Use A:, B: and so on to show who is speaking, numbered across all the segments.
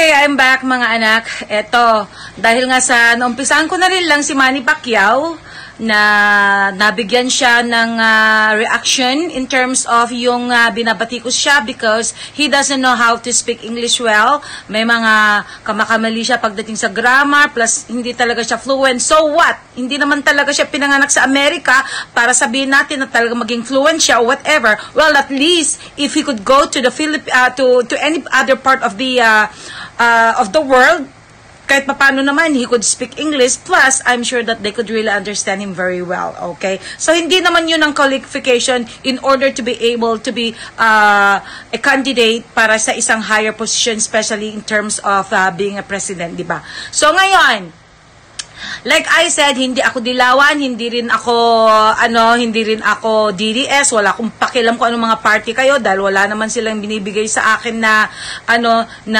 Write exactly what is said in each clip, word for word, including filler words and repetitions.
A: Okay, I'm back mga anak. Eto, dahil nga sa naumpisahan ko na rin lang si Manny Pacquiao na nabigyan siya ng uh, reaction in terms of yung uh, binabatikos siya because he doesn't know how to speak English well. May mga kamakamali siya pagdating sa grammar plus hindi talaga siya fluent. So what? Hindi naman talaga siya pinanganak sa Amerika para sabihin natin na talaga maging fluent siya or whatever. Well, at least if he could go to the Philip uh, to to any other part of the uh, uh, of the world, kahit paano naman, he could speak English, plus, I'm sure that they could really understand him very well, okay? So, hindi naman yun ang qualification in order to be able to be uh, a candidate para sa isang higher position, especially in terms of uh, being a president, di ba? So, ngayon, like I said, hindi ako dilawan, hindi rin ako, ano, hindi rin ako D D S, wala akong pakialam kung anong mga party kayo, dahil wala naman silang binibigay sa akin na, ano, na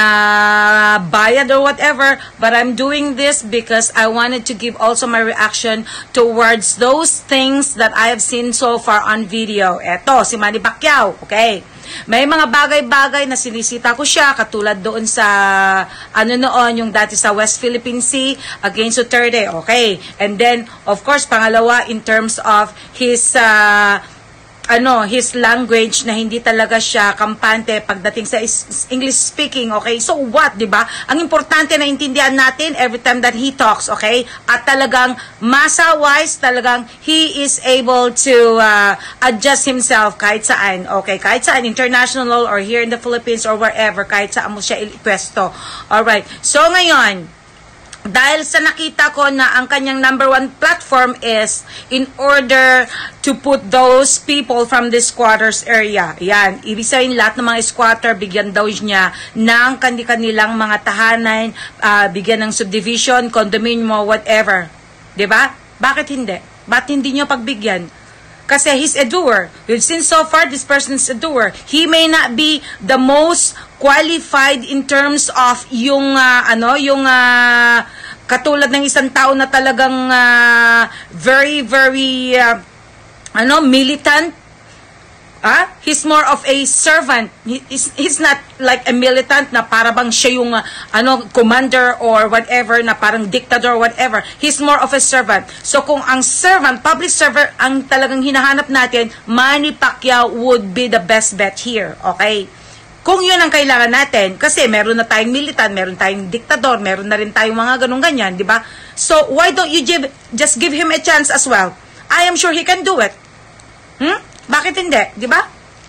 A: bayad or whatever, but I'm doing this because I wanted to give also my reaction towards those things that I have seen so far on video. Eto, si Manny Pacquiao, okay? May mga bagay-bagay na sinisita ko siya, katulad doon sa, ano noon, yung dati sa West Philippine Sea against Duterte, okay? And then, of course, pangalawa, in terms of his, uh, ano, his language na hindi talaga siya kampante pagdating sa English speaking, okay? So what, di ba? Ang importante na intindihan natin every time that he talks, okay? At talagang masa-wise, talagang he is able to uh, adjust himself kahit saan, okay? Kahit saan, international or here in the Philippines or wherever, kahit saan mo siya ipwesto. Alright, so ngayon, dahil sa nakita ko na ang kanyang number one platform is in order to put those people from the squatters area. Yan. Ibig sabihin lahat ng mga squatter, bigyan daw niya ng kanilang mga tahanan, uh, bigyan ng subdivision, condominium, whatever. Diba? Bakit hindi? Bakit hindi niyo pagbigyan? Kasi he's a doer. We've seen so far, this person is a doer. He may not be the most qualified in terms of yung, uh, ano, yung, uh, katulad ng isang tao na talagang uh, very, very, uh, ano, militant. Ah, he's more of a servant. He, he's, he's not like a militant na para bang siya yung uh, ano, commander or whatever, na parang dictator or whatever. He's more of a servant. So kung ang servant, public servant, ang talagang hinahanap natin, Manny Pacquiao would be the best bet here. Okay? Kung yun ang kailangan natin, kasi meron na tayong militant, meron tayong diktador, meron na rin tayong mga ganung ganyan, di ba? So why don't you give, just give him a chance as well? I am sure he can do it. Hmm? Bakit hindi? Di ba?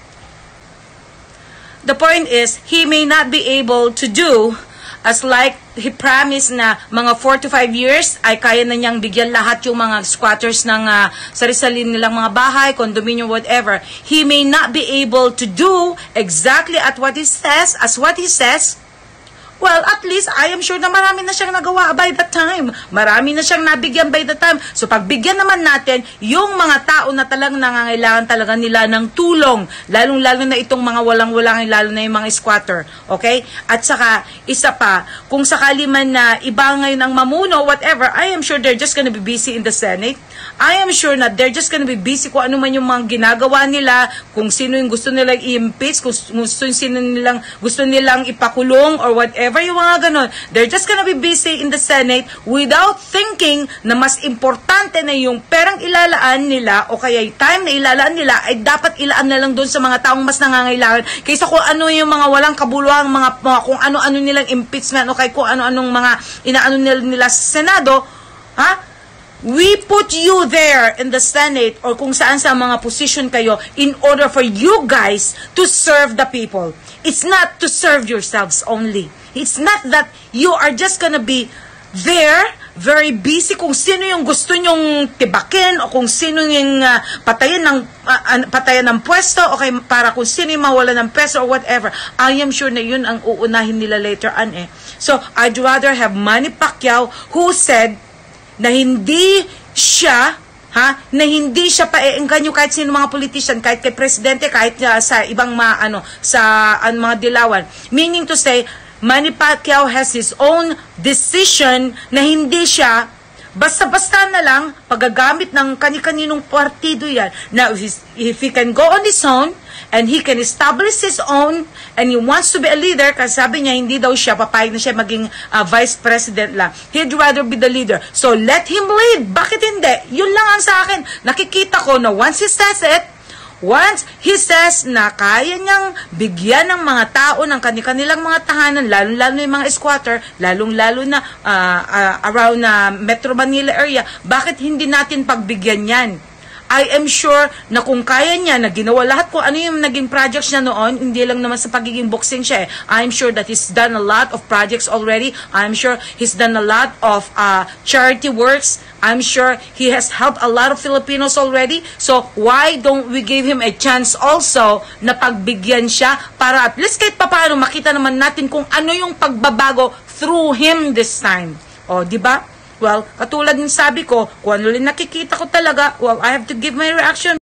A: The point is, he may not be able to do as like he promised na mga four to five years ay kaya na niyang bigyan lahat yung mga squatters ng uh, sarili nilang mga bahay, condominium, whatever. He may not be able to do exactly at what he says, as what he says. Well, at least, I am sure na marami na siyang nagawa by that time. Marami na siyang nabigyan by that time. So, pagbigyan naman natin, yung mga tao na talagang nangangailangan talaga nila ng tulong, lalong-lalo na itong mga walang-walang, lalo na yung mga squatter. Okay? At saka, isa pa, kung sakali man na iba ngayon ang mamuno, whatever, I am sure they're just gonna be busy in the Senate. I am sure na they're just gonna be busy kung ano man yung mga ginagawa nila, kung sino yung gusto nilang i-impeach, kung gusto sino nilang, gusto nilang ipakulong or whatever. Ever yung mga ganun, they're just gonna be busy in the Senate without thinking na mas importante na yung perang ilalaan nila o kaya yung time na ilalaan nila ay dapat ilaan na lang doon sa mga taong mas nangangailangan kaysa kung ano yung mga walang kabuluhang mga, mga kung ano-ano nilang impeachment o kaya kung ano-anong mga inaano nila, nila sa Senado. Ha? We put you there in the Senate or kung saan sa mga position kayo in order for you guys to serve the people. It's not to serve yourselves only. It's not that you are just gonna be there, very busy kung sino yung gusto nyong tibakin o kung sino yung uh, patayan ng uh, patayan ng pwesto o okay, para kung sino yung mawala ng pwesto or whatever. I am sure na yun ang uunahin nila later on eh. So, I'd rather have Manny Pacquiao who said na hindi siya ha, na hindi siya paeenggan yung kahit sino mga politician, kahit kay presidente, kahit uh, sa ibang mga ano, sa uh, mga dilawan. Meaning to say, Manny Pacquiao has his own decision na hindi siya basta-basta na lang, paggagamit ng kani-kaninong partido yan, na if, if he can go on his own, and he can establish his own, and he wants to be a leader, kasi sabi niya, hindi daw siya, papayag na siya maging uh, vice president lang. He'd rather be the leader. So, let him lead. Bakit hindi? Yun lang ang sa akin. Nakikita ko na once he says it, once he says na kaya niyang bigyan ng mga tao ng kanilang mga tahanan, lalong-lalo yung mga squatter, lalong-lalo na uh, uh, around na uh, Metro Manila area, bakit hindi natin pagbigyan yan? I am sure na kung kaya niya na ginawa lahat kung ano yung naging projects niya noon, hindi lang naman sa pagiging boxing siya eh. I'm sure that he's done a lot of projects already. I'm sure he's done a lot of uh, charity works. I'm sure he has helped a lot of Filipinos already. So, why don't we give him a chance also na pagbigyan siya para at least kahit papaano makita naman natin kung ano yung pagbabago through him this time. O, di ba? Well, katulad ng sabi ko, kung ano rin nakikita ko talaga, well, I have to give my reaction.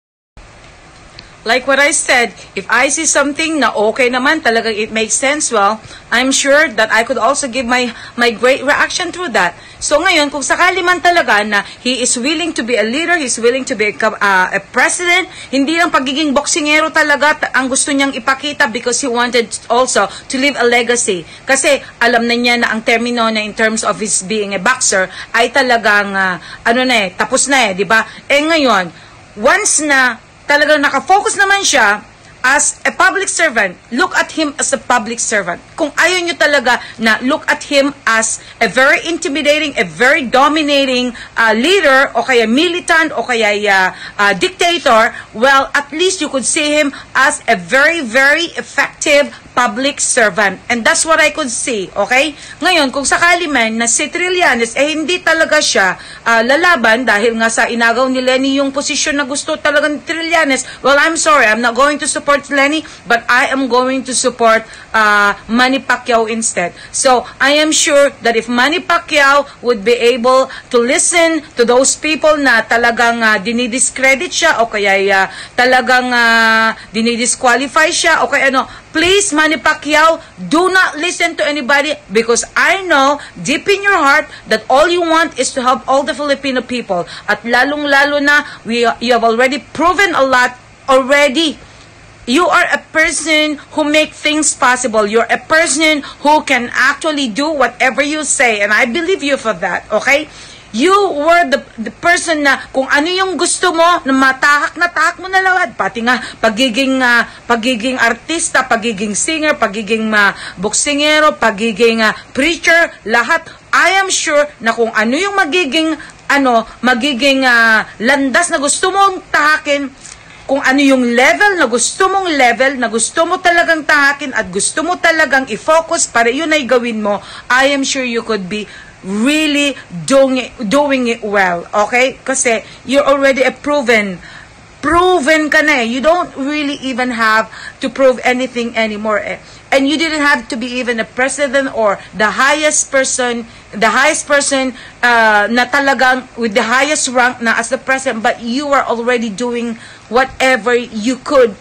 A: Like what I said, if I see something na okay naman, talaga it makes sense, well, I'm sure that I could also give my my great reaction through that. So ngayon, kung sakali man talaga na he is willing to be a leader, he's willing to be a, uh, a president, hindi lang pagiging boksingero talaga ang gusto niyang ipakita because he wanted also to leave a legacy. Kasi alam na niya na ang termino na in terms of his being a boxer ay talagang, uh, ano na eh, tapos na eh, di ba? Eh ngayon, once na talagang nakafocus naman siya as a public servant, look at him as a public servant. Kung ayaw nyo talaga na look at him as a very intimidating, a very dominating uh, leader, o kaya militant, o kaya uh, uh, dictator, well, at least you could see him as a very, very effective public servant. And that's what I could see, okay? Ngayon, kung sakali man na si Trillanes, eh hindi talaga siya uh, lalaban dahil nga sa inagaw ni Lenny yung posisyon na gusto talaga ni Trillanes, well, I'm sorry, I'm not going to support Lenny, but I am going to support uh, Manny Pacquiao instead. So, I am sure that if Manny Pacquiao would be able to listen to those people na talagang uh, dinidiscredit siya o kaya uh, talagang uh, dinidisqualify siya o kaya ano, please, Manny Pacquiao, do not listen to anybody because I know deep in your heart that all you want is to help all the Filipino people. At lalong-lalo na, we, you have already proven a lot already. You are a person who make things possible. You're a person who can actually do whatever you say. And I believe you for that, okay? You were the, the person na kung ano yung gusto mo, na matahak na tahak mo na lahat. Pati nga, pagiging, uh, pagiging artista, pagiging singer, pagiging uh, boksingero, pagiging uh, preacher, lahat. I am sure na kung ano yung magiging, ano, magiging uh, landas na gusto mong tahakin, kung ano yung level na gusto mong level, na gusto mo talagang tahakin at gusto mo talagang i-focus para yun ay gawin mo, I am sure you could be really doing it, doing it well, okay? Kasi you're already a proven, proven ka na eh. You don't really even have to prove anything anymore eh. And you didn't have to be even a president or the highest person, the highest person uh, na talagang with the highest rank na as the president, but you are already doing whatever you could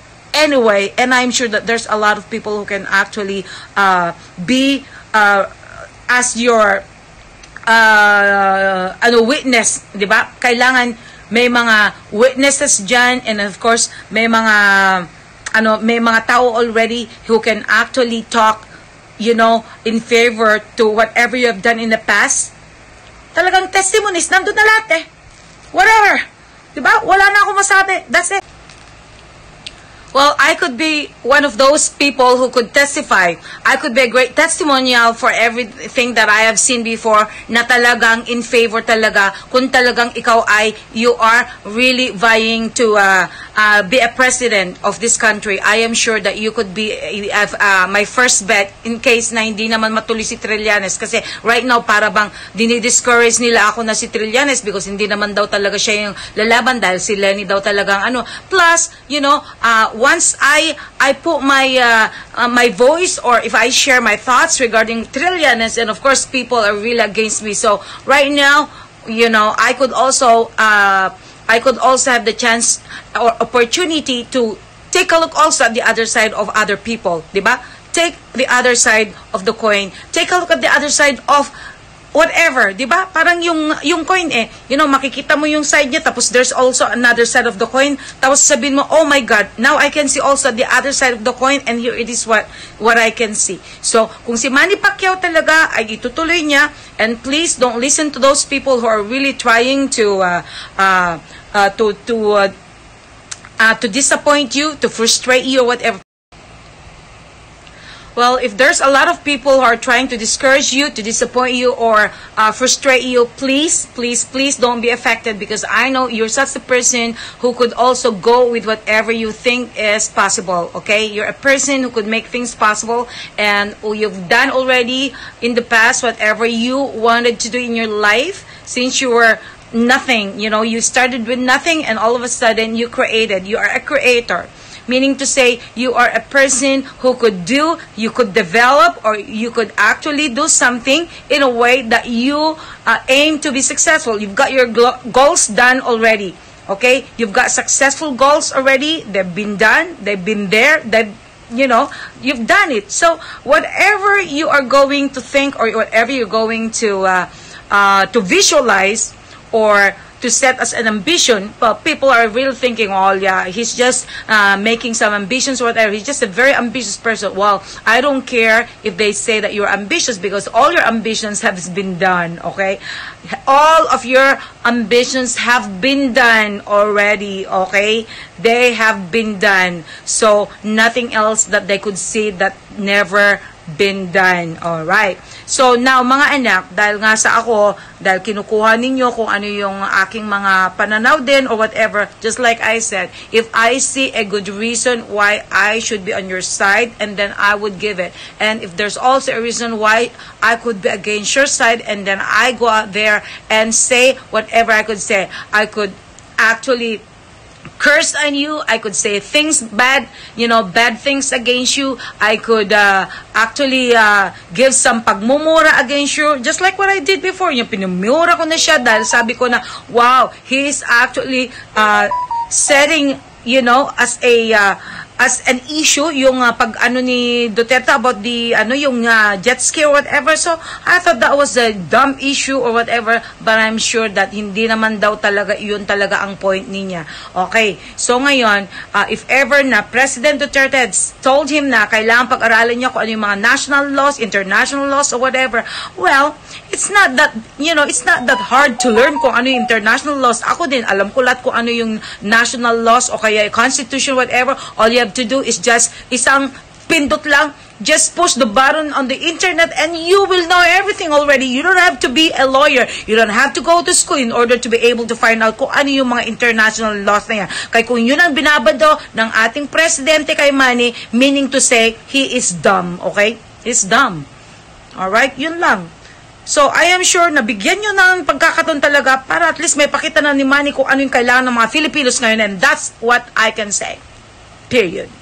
A: anyway. And I'm sure that there's a lot of people who can actually uh, be uh, as your uh, ano, witness, di ba? Kailangan may mga witnesses dyan, and of course, may mga ano, may mga tao already who can actually talk, you know, in favor to whatever you have done in the past. Talagang testimonies, nandun na lahat eh. Whatever. Diba? Wala na ako masabi. That's it. Well, I could be one of those people who could testify. I could be a great testimonial for everything that I have seen before na talagang in favor talaga. Kung talagang ikaw ay, you are really vying to uh, uh, be a president of this country, I am sure that you could be uh, uh, my first bet in case na hindi naman matuloy si Trillanes. Kasi right now, para bang dinidiscourage nila ako na si Trillanes because hindi naman daw talaga siya yung lalaban dahil si Lenny daw talagang ano. Plus, you know, uh, once I I put my uh, uh, my voice, or if I share my thoughts regarding Trillanes, and of course people are really against me. So right now, you know, I could also uh, I could also have the chance or opportunity to take a look also at the other side of other people, diba? Take the other side of the coin. Take a look at the other side of whatever, di ba? Parang yung, yung coin eh, you know, makikita mo yung side niya, tapos there's also another side of the coin, tapos sabihin mo, oh my God, now I can see also the other side of the coin, and here it is what, what I can see. So, kung si Manny Pacquiao talaga ay itutuloy niya, and please don't listen to those people who are really trying to, uh, uh, uh, to, to, uh, uh, to disappoint you, to frustrate you, or whatever. Well, if there's a lot of people who are trying to discourage you, to disappoint you, or uh, frustrate you, please, please, please don't be affected, because I know you're such a person who could also go with whatever you think is possible, okay? You're a person who could make things possible, and you've done already in the past whatever you wanted to do in your life since you were nothing. You know, you started with nothing, and all of a sudden you created. You are a creator. Meaning to say, you are a person who could do, you could develop, or you could actually do something in a way that you uh, aim to be successful. You've got your goals done already. Okay? You've got successful goals already. They've been done. They've been there. They've, you know, you've done it. So, whatever you are going to think, or whatever you're going to, uh, uh, to visualize, or to set as an ambition, but people are really thinking, oh yeah, he's just uh, making some ambitions or whatever. He's just a very ambitious person. Well, I don't care if they say that you're ambitious, because all your ambitions have been done, okay? All of your ambitions have been done already, okay? They have been done. So, nothing else that they could see that never been done. Alright. So, now, mga anak, dahil nga sa ako, dahil kinukuha ninyo kung ano yung aking mga pananaw din or whatever, just like I said, if I see a good reason why I should be on your side, and then I would give it. And if there's also a reason why I could be against your side, and then I go out there and say whatever I could say. I could actually curse on you. I could say things bad, you know, bad things against you. I could uh, actually uh, give some pagmumura against you, just like what I did before. Yung pinumura ko na siya dahil sabi ko na, wow, he is actually uh, setting, you know, as a uh, as an issue yung uh, pag ano ni Duterte about the ano yung uh, jet ski or whatever. So I thought that was a dumb issue or whatever, but I'm sure that hindi naman daw talaga yun talaga ang point niya. Okay, so ngayon uh, if ever na President Duterte told him na kailangan pag-aralan niya kung ano yung mga national laws, international laws or whatever, well, it's not that, you know, it's not that hard to learn kung ano yung international laws. Ako din, alam ko lahat kung ano yung national laws o kaya constitution, whatever. All you have to do is just isang pindot lang, just push the button on the internet and you will know everything already. You don't have to be a lawyer. You don't have to go to school in order to be able to find out kung ano yung mga international laws na yan. Kaya kung yun ang binabado ng ating presidente kay Manny, meaning to say, he is dumb, okay? He's dumb. Alright? Yun lang. So, I am sure na bigyan nyo ng pagkakataon talaga para at least may pakita na ni Manny kung ano yung kailangan ng mga Filipinos ngayon, and that's what I can say. Period.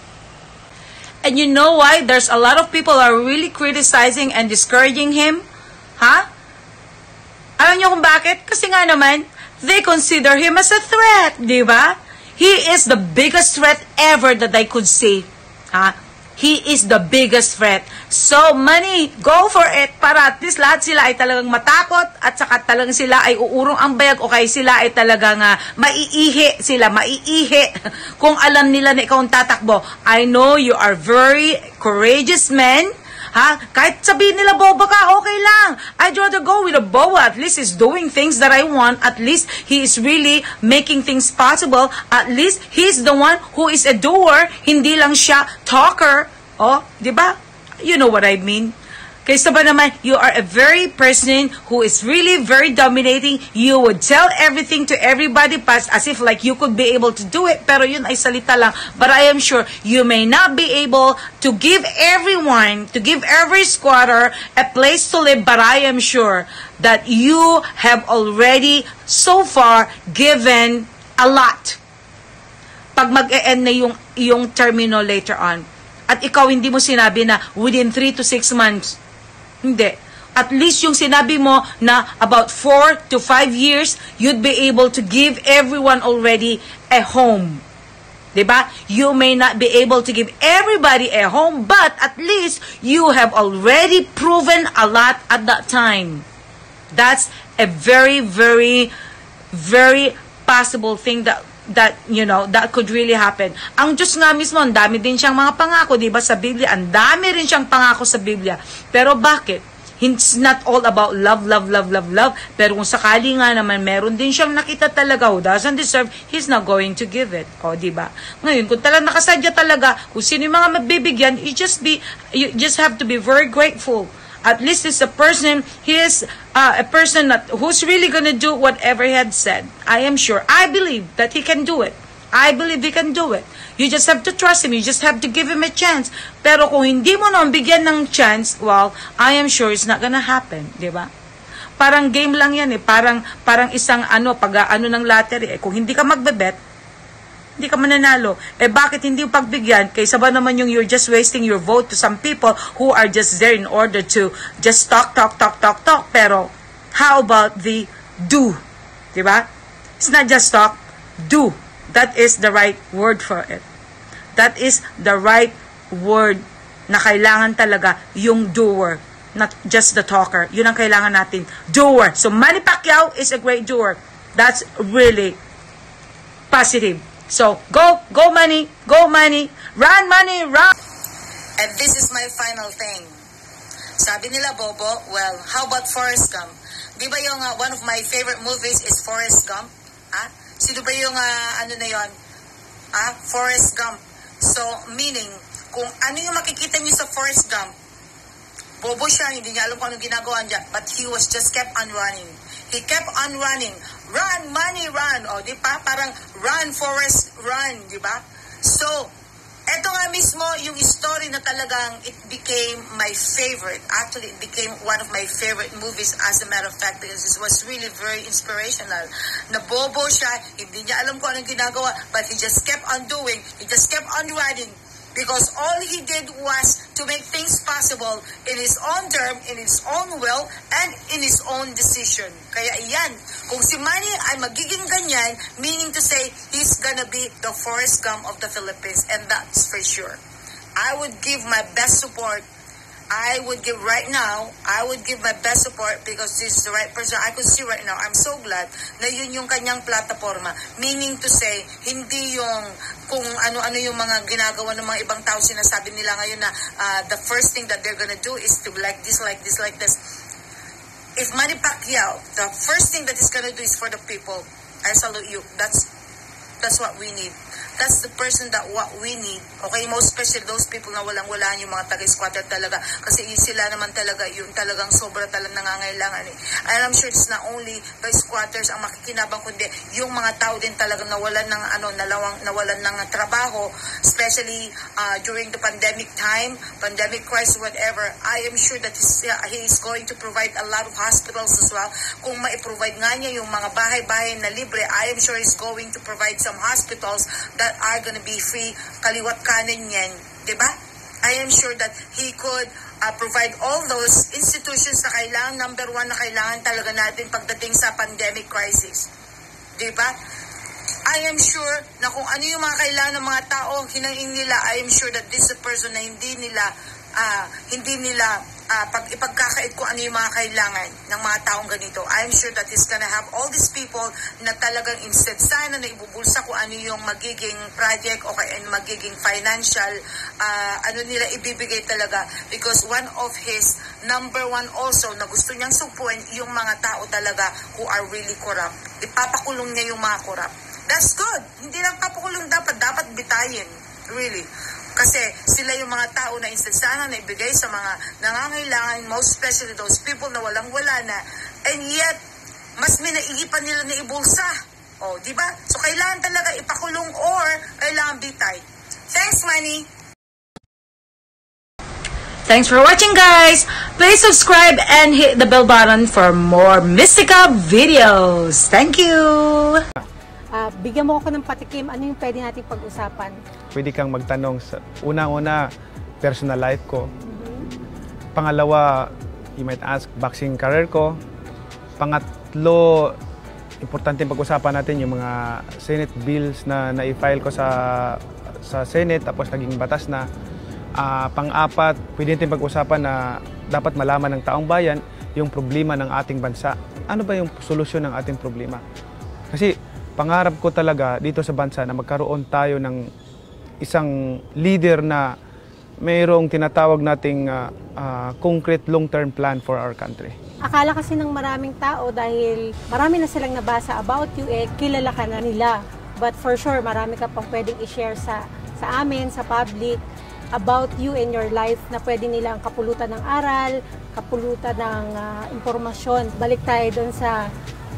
A: And you know why? There's a lot of people are really criticizing and discouraging him. Ha? Huh? Alam niyo kung bakit? Kasi nga naman, they consider him as a threat. Di ba? He is the biggest threat ever that they could see. Ha? Huh? He is the biggest threat. So, Manny, go for it para at least lahat sila ay talagang matakot at saka talagang sila ay uurong ang bayag o kaya sila ay talagang uh, maiihi sila, maiihi kung alam nila na ikaw ang tatakbo. I know you are very courageous men. Ha? Kahit sabihin nila boba ka, okay lang. I'd rather go with a boba. At least he's doing things that I want. At least he is really making things possible. At least he's the one who is a doer. Hindi lang siya talker. Oh, di ba? You know what I mean. Kaysa ba naman, you are a very person who is really very dominating. You would tell everything to everybody past as if like you could be able to do it. Pero yun ay salita lang. But I am sure you may not be able to give everyone, to give every squatter a place to live. But I am sure that you have already so far given a lot. Pag mag-e-end na yung, yung termino later on. At ikaw hindi mo sinabi na within three to six months. Hindi. At least yung sinabi mo na about four to five years, you'd be able to give everyone already a home. Diba? You may not be able to give everybody a home, but at least you have already proven a lot at that time. That's a very, very, very possible thing that that you know that could really happen. Ang Diyos nga mismo, ang dami din siyang mga pangako, di ba, sa Biblia? Ang dami rin siyang pangako sa Biblia. Pero bakit? It's not all about love, love, love, love, love. Pero kung sakali nga naman meron din siyang nakita talaga who doesn't deserve, He's not going to give it. O, di ba? Ngayon, kung talagang nakasadya talaga, kung sino yung mga mabibigyan, you just be, you just have to be very grateful. At least it's a person, he is uh, a person that, who's really gonna do whatever he had said. I am sure. I believe that he can do it. I believe he can do it. You just have to trust him. You just have to give him a chance. Pero kung hindi mo naman bigyan ng chance, well, I am sure it's not gonna happen. Di ba? Parang game lang yan eh. Parang, parang isang ano, pag ano ng lottery eh. Kung hindi ka magbebet, hindi ka mananalo. Eh bakit hindi yung pagbigyan? Kaysa ba naman yung you're just wasting your vote to some people who are just there in order to just talk, talk, talk, talk, talk. Pero how about the do? Diba? It's not just talk, do. That is the right word for it. That is the right word na kailangan talaga yung doer, not just the talker. Yun ang kailangan natin. Doer. So Manny Pacquiao is a great doer. That's really positive. So, go, go Manny, go Manny, run Manny, run!
B: And this is my final thing. Sabi nila, Bobo, well, how about Forrest Gump? Di ba yung uh, one of my favorite movies is Forrest Gump? Ah? Sino ba yung uh, ano na yon? Ah? Forrest Gump. So, meaning, kung ano yung makikita niyo sa Forrest Gump, bobo siya, hindi niya alam kung anong ginagawa niya, but he was just kept on running. He kept on running. Run, money, run. O, di ba? Parang run, Forrest, run, di ba? So, eto nga mismo yung story na talagang it became my favorite. Actually, it became one of my favorite movies as a matter of fact because it was really very inspirational. Nabobo siya, hindi niya alam kung anong ginagawa, but he just kept on doing, he just kept on running. Because all he did was to make things possible in his own term, in his own will, and in his own decision. Kaya iyan, kung si Manny ay magiging ganyan, meaning to say, he's gonna be the Forrest Gump of the Philippines, and that's for sure. I would give my best support. I would give right now, I would give my best support because this is the right person I could see right now. I'm so glad na yun yung kanyang plataforma. Meaning to say, hindi yung kung ano-ano yung mga ginagawa ng mga ibang tao, sinasabi nila ngayon na uh, the first thing that they're gonna do is to like this, like this, like this. If Manny Pacquiao, the first thing that he's gonna do is for the people, I salute you. That's that's what we need. That's the person that what we need. Okay, most especially those people na walang-wala yung mga taga-squatter talaga. Kasi sila naman talaga yung talagang sobra talagang nangangailangan eh. And I'm sure it's not only the squatters ang makikinabang, kundi yung mga tao din talagang nawalan ng ano, nalawang, nawalan ng trabaho, especially uh, during the pandemic time, pandemic crisis, whatever. I am sure that he's, uh, he is going to provide a lot of hospitals as well. Kung ma-provide nga niya yung mga bahay-bahay na libre, I am sure he's going to provide some hospitals that are gonna be free, kaliwat kanin yan, diba? I am sure that he could uh, provide all those institutions na kailangan, number one na kailangan talaga natin pagdating sa pandemic crisis, diba? I am sure na kung ano yung mga kailangan ng mga tao, hinaing nila, I am sure that this is a person na hindi nila, uh, hindi nila Uh, pag ipagkakait ko ano yung mga kailangan ng mga taong ganito. I'm sure that he's gonna have all these people na talagang instead sana na ibubulsa ko ano yung magiging project o kaya magiging financial uh, ano nila ibibigay talaga. Because one of his number one also na gusto niyang supuin yung mga tao talaga who are really corrupt. Ipapakulong niya yung mga corrupt. That's good. Hindi lang papakulong dapat. Dapat bitayin. Really. Kasi sila yung mga tao na instansana na ibigay sa mga nangangailangan, most especially those people na walang-wala na, and yet, mas may naiipan nila na ibulsa. O, di ba? So, kailangan talaga ipakulong or kailangan bitay. Thanks, Manny!
A: Thanks for watching, guys! Please subscribe and hit the bell button for more Mystica videos. Thank you!
C: Uh, bigyan mo ako ng patikim, ano yung pwede nating pag-usapan?
D: Pwede kang magtanong sa unang-una, personal life ko.
C: Mm-hmm.
D: Pangalawa, you might ask, boxing career ko. Pangatlo, importante pag-usapan natin yung mga Senate bills na na-file ko sa sa Senate tapos naging batas na. Uh, pang-apat, pwede natin pag-usapan na dapat malaman ng taong bayan yung problema ng ating bansa. Ano ba yung solusyon ng ating problema? Kasi pangarap ko talaga dito sa bansa na magkaroon tayo ng isang leader na mayroong tinatawag nating uh, uh, concrete long-term plan for our country.
C: Akala kasi ng maraming tao dahil marami na silang nabasa about you, eh, kilala ka na nila. But for sure, marami ka pang pwedeng i-share sa, sa amin, sa public, about you and your life na pwede nilang kapulutan ng aral, kapulutan ng uh, impormasyon. Balik tayo doon sa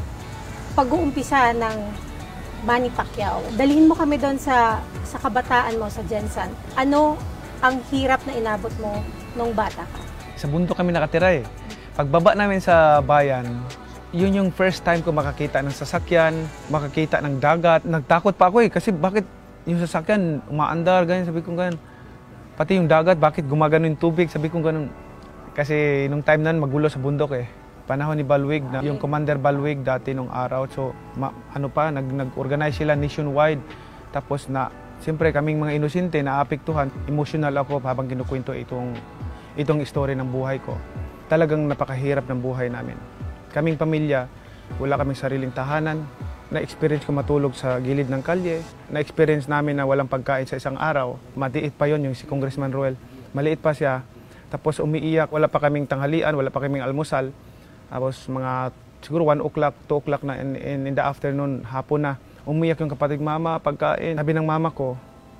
C: pag-uumpisa ng Manny Pacquiao. Dalhin mo kami doon sa, sa kabataan mo, sa Jensan. Ano ang hirap na inabot mo nung bata ka?
D: Sa bundok kami nakatira eh. Pagbaba namin sa bayan, yun yung first time ko makakita ng sasakyan, makakita ng dagat. Nagtakot pa ako eh, kasi bakit yung sasakyan umaandar, ganyan, sabi ko ganyan. Pati yung dagat, bakit gumagano yung tubig? Sabi ko ganun. Kasi nung time nan magulo sa bundok eh. Panahon ni Balwig, na, yung Commander Balwig dati nung araw. So, ma, ano pa, nag, nag-organize sila nationwide. Tapos na, siyempre kaming mga inosente na apektuhan, emotional ako habang kinukwento itong, itong story ng buhay ko. Talagang napakahirap ng buhay namin. Kaming pamilya, wala kaming sariling tahanan. Na-experience ko matulog sa gilid ng kalye. Na-experience namin na walang pagkain sa isang araw. Maliit pa yon yung si Congressman Roel. Maliit pa siya. Tapos umiiyak, wala pa kaming tanghalian, wala pa kaming almusal. Tapos mga siguro one o'clock, two o'clock na in, in, in the afternoon, hapon na. Umiiyak yung kapatid, mama, pagkain. Sabi ng mama ko,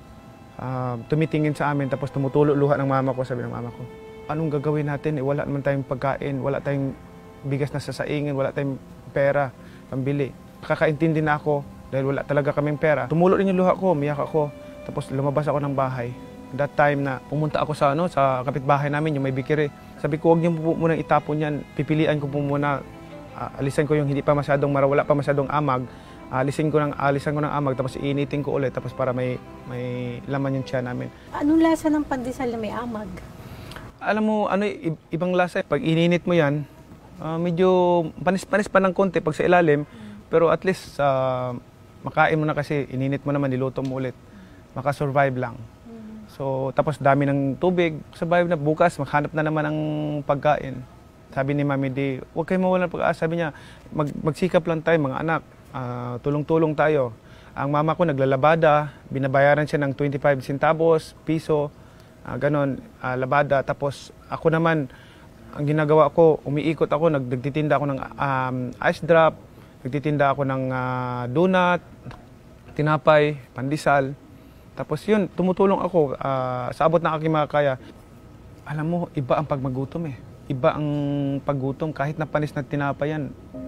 D: uh, tumitingin sa amin, tapos tumutulo luha ng mama ko, sabi ng mama ko, anong gagawin natin? Eh, wala naman tayong pagkain, wala tayong bigas na sasaingin, wala tayong pera, pambili. Kakaintindi na ako dahil wala talaga kaming pera. Tumulo rin yung luha ko, umiyak ako. Tapos lumabas ako ng bahay. That time na pumunta ako sa ano sa kapitbahay namin, yung may bikiri. Sabi ko, huwag niyo po muna itapon yan. Pipilian ko po muna, uh, alisan ko yung hindi pa masyadong mara, wala pa masyadong amag. Alisin ko ng alisan ko ng amag, tapos iinitin ko ulit, tapos para may may laman yung tiyan namin.
C: Anong lasa ng pandesal na may amag?
D: Alam mo, ano, ibang lasa. Pag ininit mo yan, uh, medyo panis-panis pa ng konti pag sa ilalim. Pero at least, uh, makain mo na kasi, ininit mo naman, niluto mo ulit. Makasurvive lang. So, tapos dami ng tubig, survive na. Bukas, maghanap na naman ng pagkain. Sabi ni Mami Di, huwag kayo mawalan ng pag-asa. Sabi niya, mag magsikap lang tayo mga anak. Uh, tulong-tulong tayo. Ang mama ko naglalabada, binabayaran siya ng twenty-five centavos, piso, uh, ganon, uh, labada. Tapos ako naman, ang ginagawa ko, umiikot ako, nag nagtitinda ako ng um, ice drop, nagtitinda ako ng uh, donut, tinapay, pandesal. Tapos yun, tumutulong ako uh, sa abot ng aking makakaya. Alam mo, iba ang pagmagutom eh. Iba ang paggutom. Kahit na panis na tinapay yan,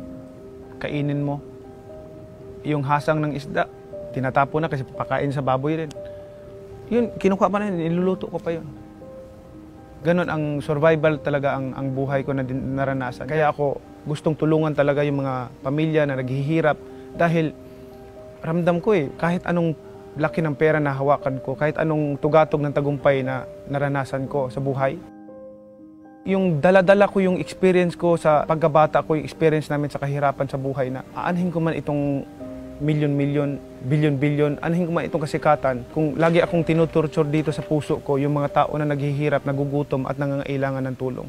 D: kainin mo. Yung hasang ng isda, tinatapo na kasi pakain sa baboy rin. Yun, kinukuha pa na yun, niluluto ko pa yun. Ganon ang survival talaga ang, ang buhay ko na din, naranasan. Kaya ako gustong tulungan talaga yung mga pamilya na naghihirap dahil ramdam ko eh, kahit anong laki ng pera na hawakan ko, kahit anong tugatog ng tagumpay na naranasan ko sa buhay, yung dala-dala ko yung experience ko sa pagkabata ko, yung experience namin sa kahirapan sa buhay na aanhin ko man itong milyon-milyon, bilyon-bilyon, anhin ko man itong kasikatan. Kung lagi akong tinutorture dito sa puso ko, yung mga tao na naghihirap, nagugutom at nangangailangan ng tulong.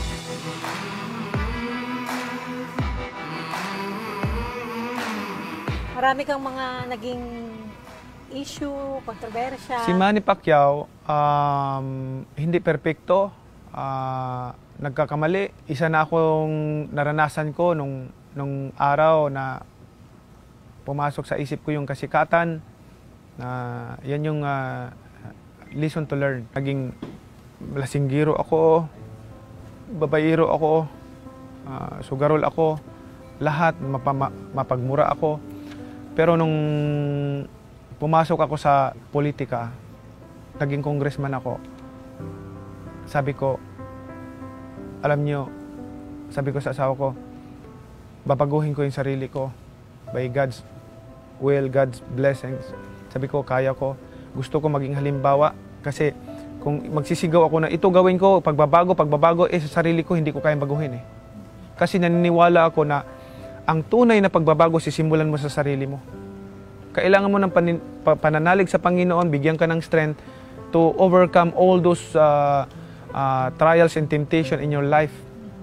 C: Marami kang mga naging issue, kontrobersya.
D: Si Manny Pacquiao, um, hindi perpekto, uh, nagkakamali. Isa na akong naranasan ko nung, nung araw na pumasok sa isip ko yung kasikatan, na yan yung uh, lesson to learn. Naging lasinggiro ako, babayero ako, uh, sugarol ako, lahat, mapama, mapagmura ako. Pero nung pumasok ako sa politika, naging congressman ako, sabi ko, alam nyo, sabi ko sa asawa ko, babaguhin ko yung sarili ko by God's will, God's blessings. Sabi ko, kaya ko. Gusto ko maging halimbawa kasi kung magsisigaw ako na ito gawin ko, pagbabago, pagbabago, eh sa sarili ko hindi ko kayang baguhin eh. Kasi naniniwala ako na ang tunay na pagbabago sisimulan mo sa sarili mo. Kailangan mo ng panin, pa, pananalig sa Panginoon, bigyan ka ng strength to overcome all those uh, uh, trials and temptation in your life.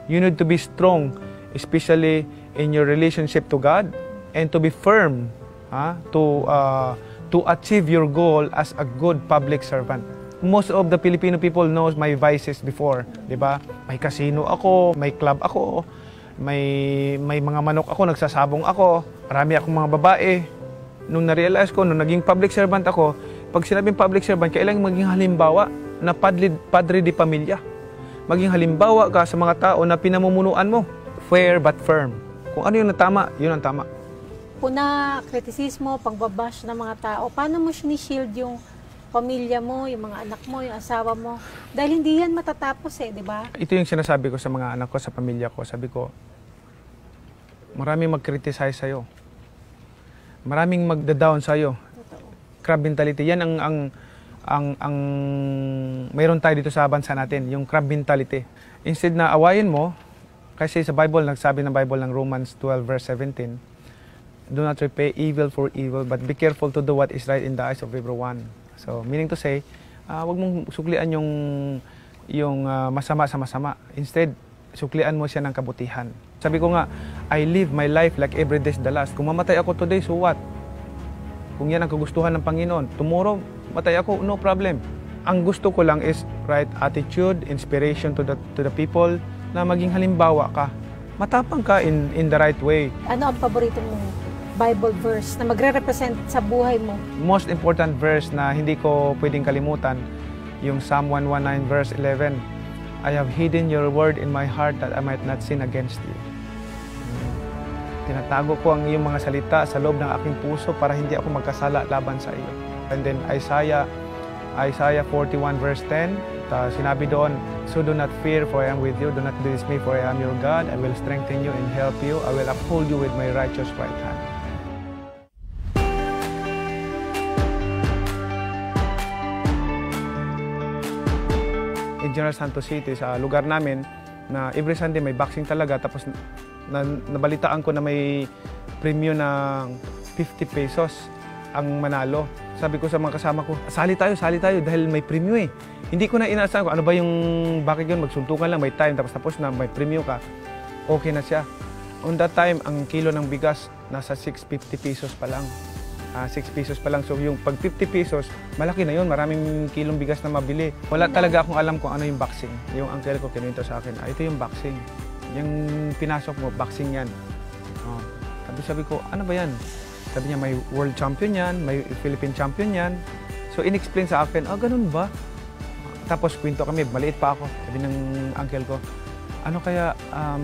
D: You need to be strong, especially in your relationship to God, and to be firm ha, to, uh, to achieve your goal as a good public servant. Most of the Filipino people knows my vices before, di ba? May casino ako, may club ako, may, may mga manok ako, nagsasabong ako, marami akong mga babae. Nung na-realize ko, nung naging public servant ako, pag sinabing public servant, kailangan maging halimbawa na padre, padre di pamilya. Maging halimbawa ka sa mga tao na pinamumunuan mo. Fair but firm. Kung ano yung natama, yun ang tama.
C: Puna, kritisismo, pagbabash ng mga tao, paano mo sinishield yung pamilya mo, yung mga anak mo, yung asawa mo? Dahil hindi yan matatapos eh, di ba?
D: Ito yung sinasabi ko sa mga anak ko, sa pamilya ko. Sabi ko, maraming mag-criticize sa'yo. Maraming magda-down sa'yo. Crab mentality. Yan ang, ang, ang, ang mayroon tayo dito sa bansa natin, yung crab mentality. Instead na awayin mo, kasi sa Bible, nagsabi ng Bible ng Romans twelve verse seventeen, do not repay evil for evil, but be careful to do what is right in the eyes of everyone. So, meaning to say, uh, wag mong suklian yung, yung uh, masama sa masama. Instead, suklian mo siya ng kabutihan. Sabi ko nga, I live my life like every day is the last. Kung mamatay ako today, so what? Kung yan ang kagustuhan ng Panginoon, tomorrow, matay ako, no problem. Ang gusto ko lang is right attitude, inspiration to the, to the people, na maging halimbawa ka. Matapang ka in, in the right way.
C: Ano ang paborito mong Bible verse na magre-represent sa buhay mo?
D: Most important verse na hindi ko pwedeng kalimutan, yung Psalm one nineteen verse eleven. I have hidden your word in my heart that I might not sin against you. Tinatago ko ang iyong mga salita sa loob ng aking puso para hindi ako magkasala laban sa iyo. And then Isaiah, Isaiah forty-one verse ten, uh, sinabi doon, so do not fear for I am with you, do not be dismayed for I am your God, I will strengthen you and help you, I will uphold you with my righteous right hand. In General Santos City, sa lugar namin, na every Sunday may boxing talaga, tapos na, nabalitaan ko na may premyo ng fifty pesos ang manalo. Sabi ko sa mga kasama ko, sali tayo, sali tayo dahil may premyo eh. Hindi ko na inaasahan ko, ano ba yung, bakit yun, magsuntukan lang, may time, tapos tapos na may premyo ka. Okay na siya. On that time, ang kilo ng bigas, nasa six fifty pesos pa lang. Uh, six pesos pa lang. So yung pag fifty pesos, malaki na yun. Maraming kilong bigas na mabili. Wala talaga akong alam kung ano yung boxing. Yung uncle ko kinuwento sa akin, ah, ito yung boxing. Yung pinasok mo, boxing yan. Oh. Sabi, sabi ko, ano ba yan? Sabi niya, may world champion yan, may Philippine champion yan. So in-explain sa akin, ah, ganun ba? Tapos kwento kami, maliit pa ako. Sabi ng uncle ko, ano kaya, um,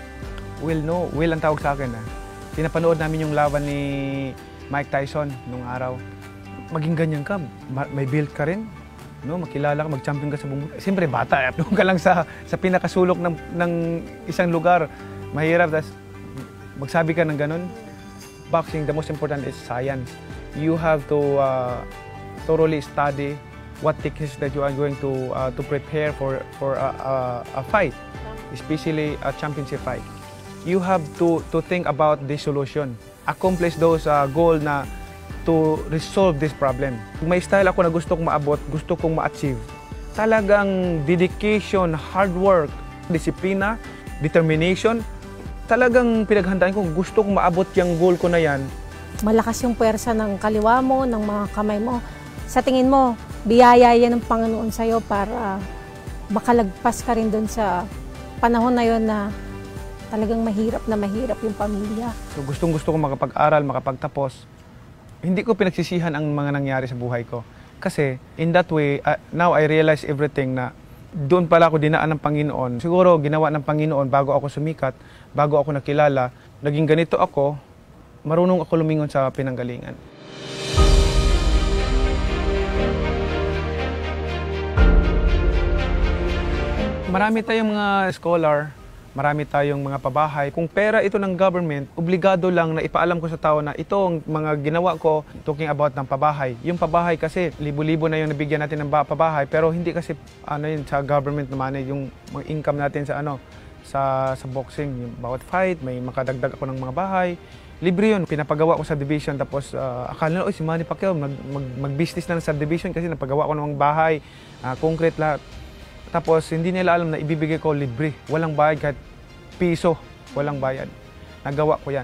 D: Will, no? Will ang tawag sa akin. Ah. Pinapanood namin yung laban ni Mike Tyson nung araw. Maging ganyan ka, may build ka rin, no? Makilala ka, mag-champion ka sa buong mundo. Siyempre, bata, eh. Doon ka lang sa, sa pinakasulok ng, ng isang lugar. Mahirap, tas magsabi ka ng ganun. Boxing, the most important is science. You have to uh, thoroughly study what techniques that you are going to uh, to prepare for, for a, a, a fight, especially a championship fight. You have to, to think about the solution. Accomplish those uh, goal na to resolve this problem. May style ako na gusto kong maabot, gusto kong ma-achieve. Talagang dedication, hard work, disiplina, determination. Talagang pinaghandaan ko, gusto kong maabot yung goal ko na yan.
C: Malakas yung puwersa ng kaliwa mo, ng mga kamay mo. Sa tingin mo, biyaya yan ng Panginoon sa'yo para makalagpas ka rin doon sa panahon na yon na talagang mahirap na mahirap yung pamilya.
D: So gustong gusto kong makapag-aral, makapagtapos. Hindi ko pinagsisihan ang mga nangyari sa buhay ko. Kasi in that way, uh, now I realize everything na doon pala ako dinaan ng Panginoon. Siguro ginawa ng Panginoon bago ako sumikat, bago ako nakilala. Naging ganito ako, marunong ako lumingon sa pinanggalingan. Marami tayong mga scholar, marami tayong mga pabahay. Kung pera ito ng government, obligado lang na ipaalam ko sa tao na ito ang mga ginawa ko, talking about ng pabahay. Yung pabahay kasi, libo-libo na yung nabigyan natin ng pabahay, pero hindi kasi ano yun, sa government naman, yung mga income natin sa ano, sa, sa boxing. Yung bawat fight, may makadagdag ako ng mga bahay. Libre yun. Pinapagawa ko sa division, tapos uh, akala na, oh, si Manny Pacquiao, mag, mag, mag-business na sa division kasi napagawa ko ng mga bahay, uh, concrete lahat. Tapos hindi nila alam na ibibigay ko libre. Walang bayad kahit piso. Walang bayad. Nagawa ko yan.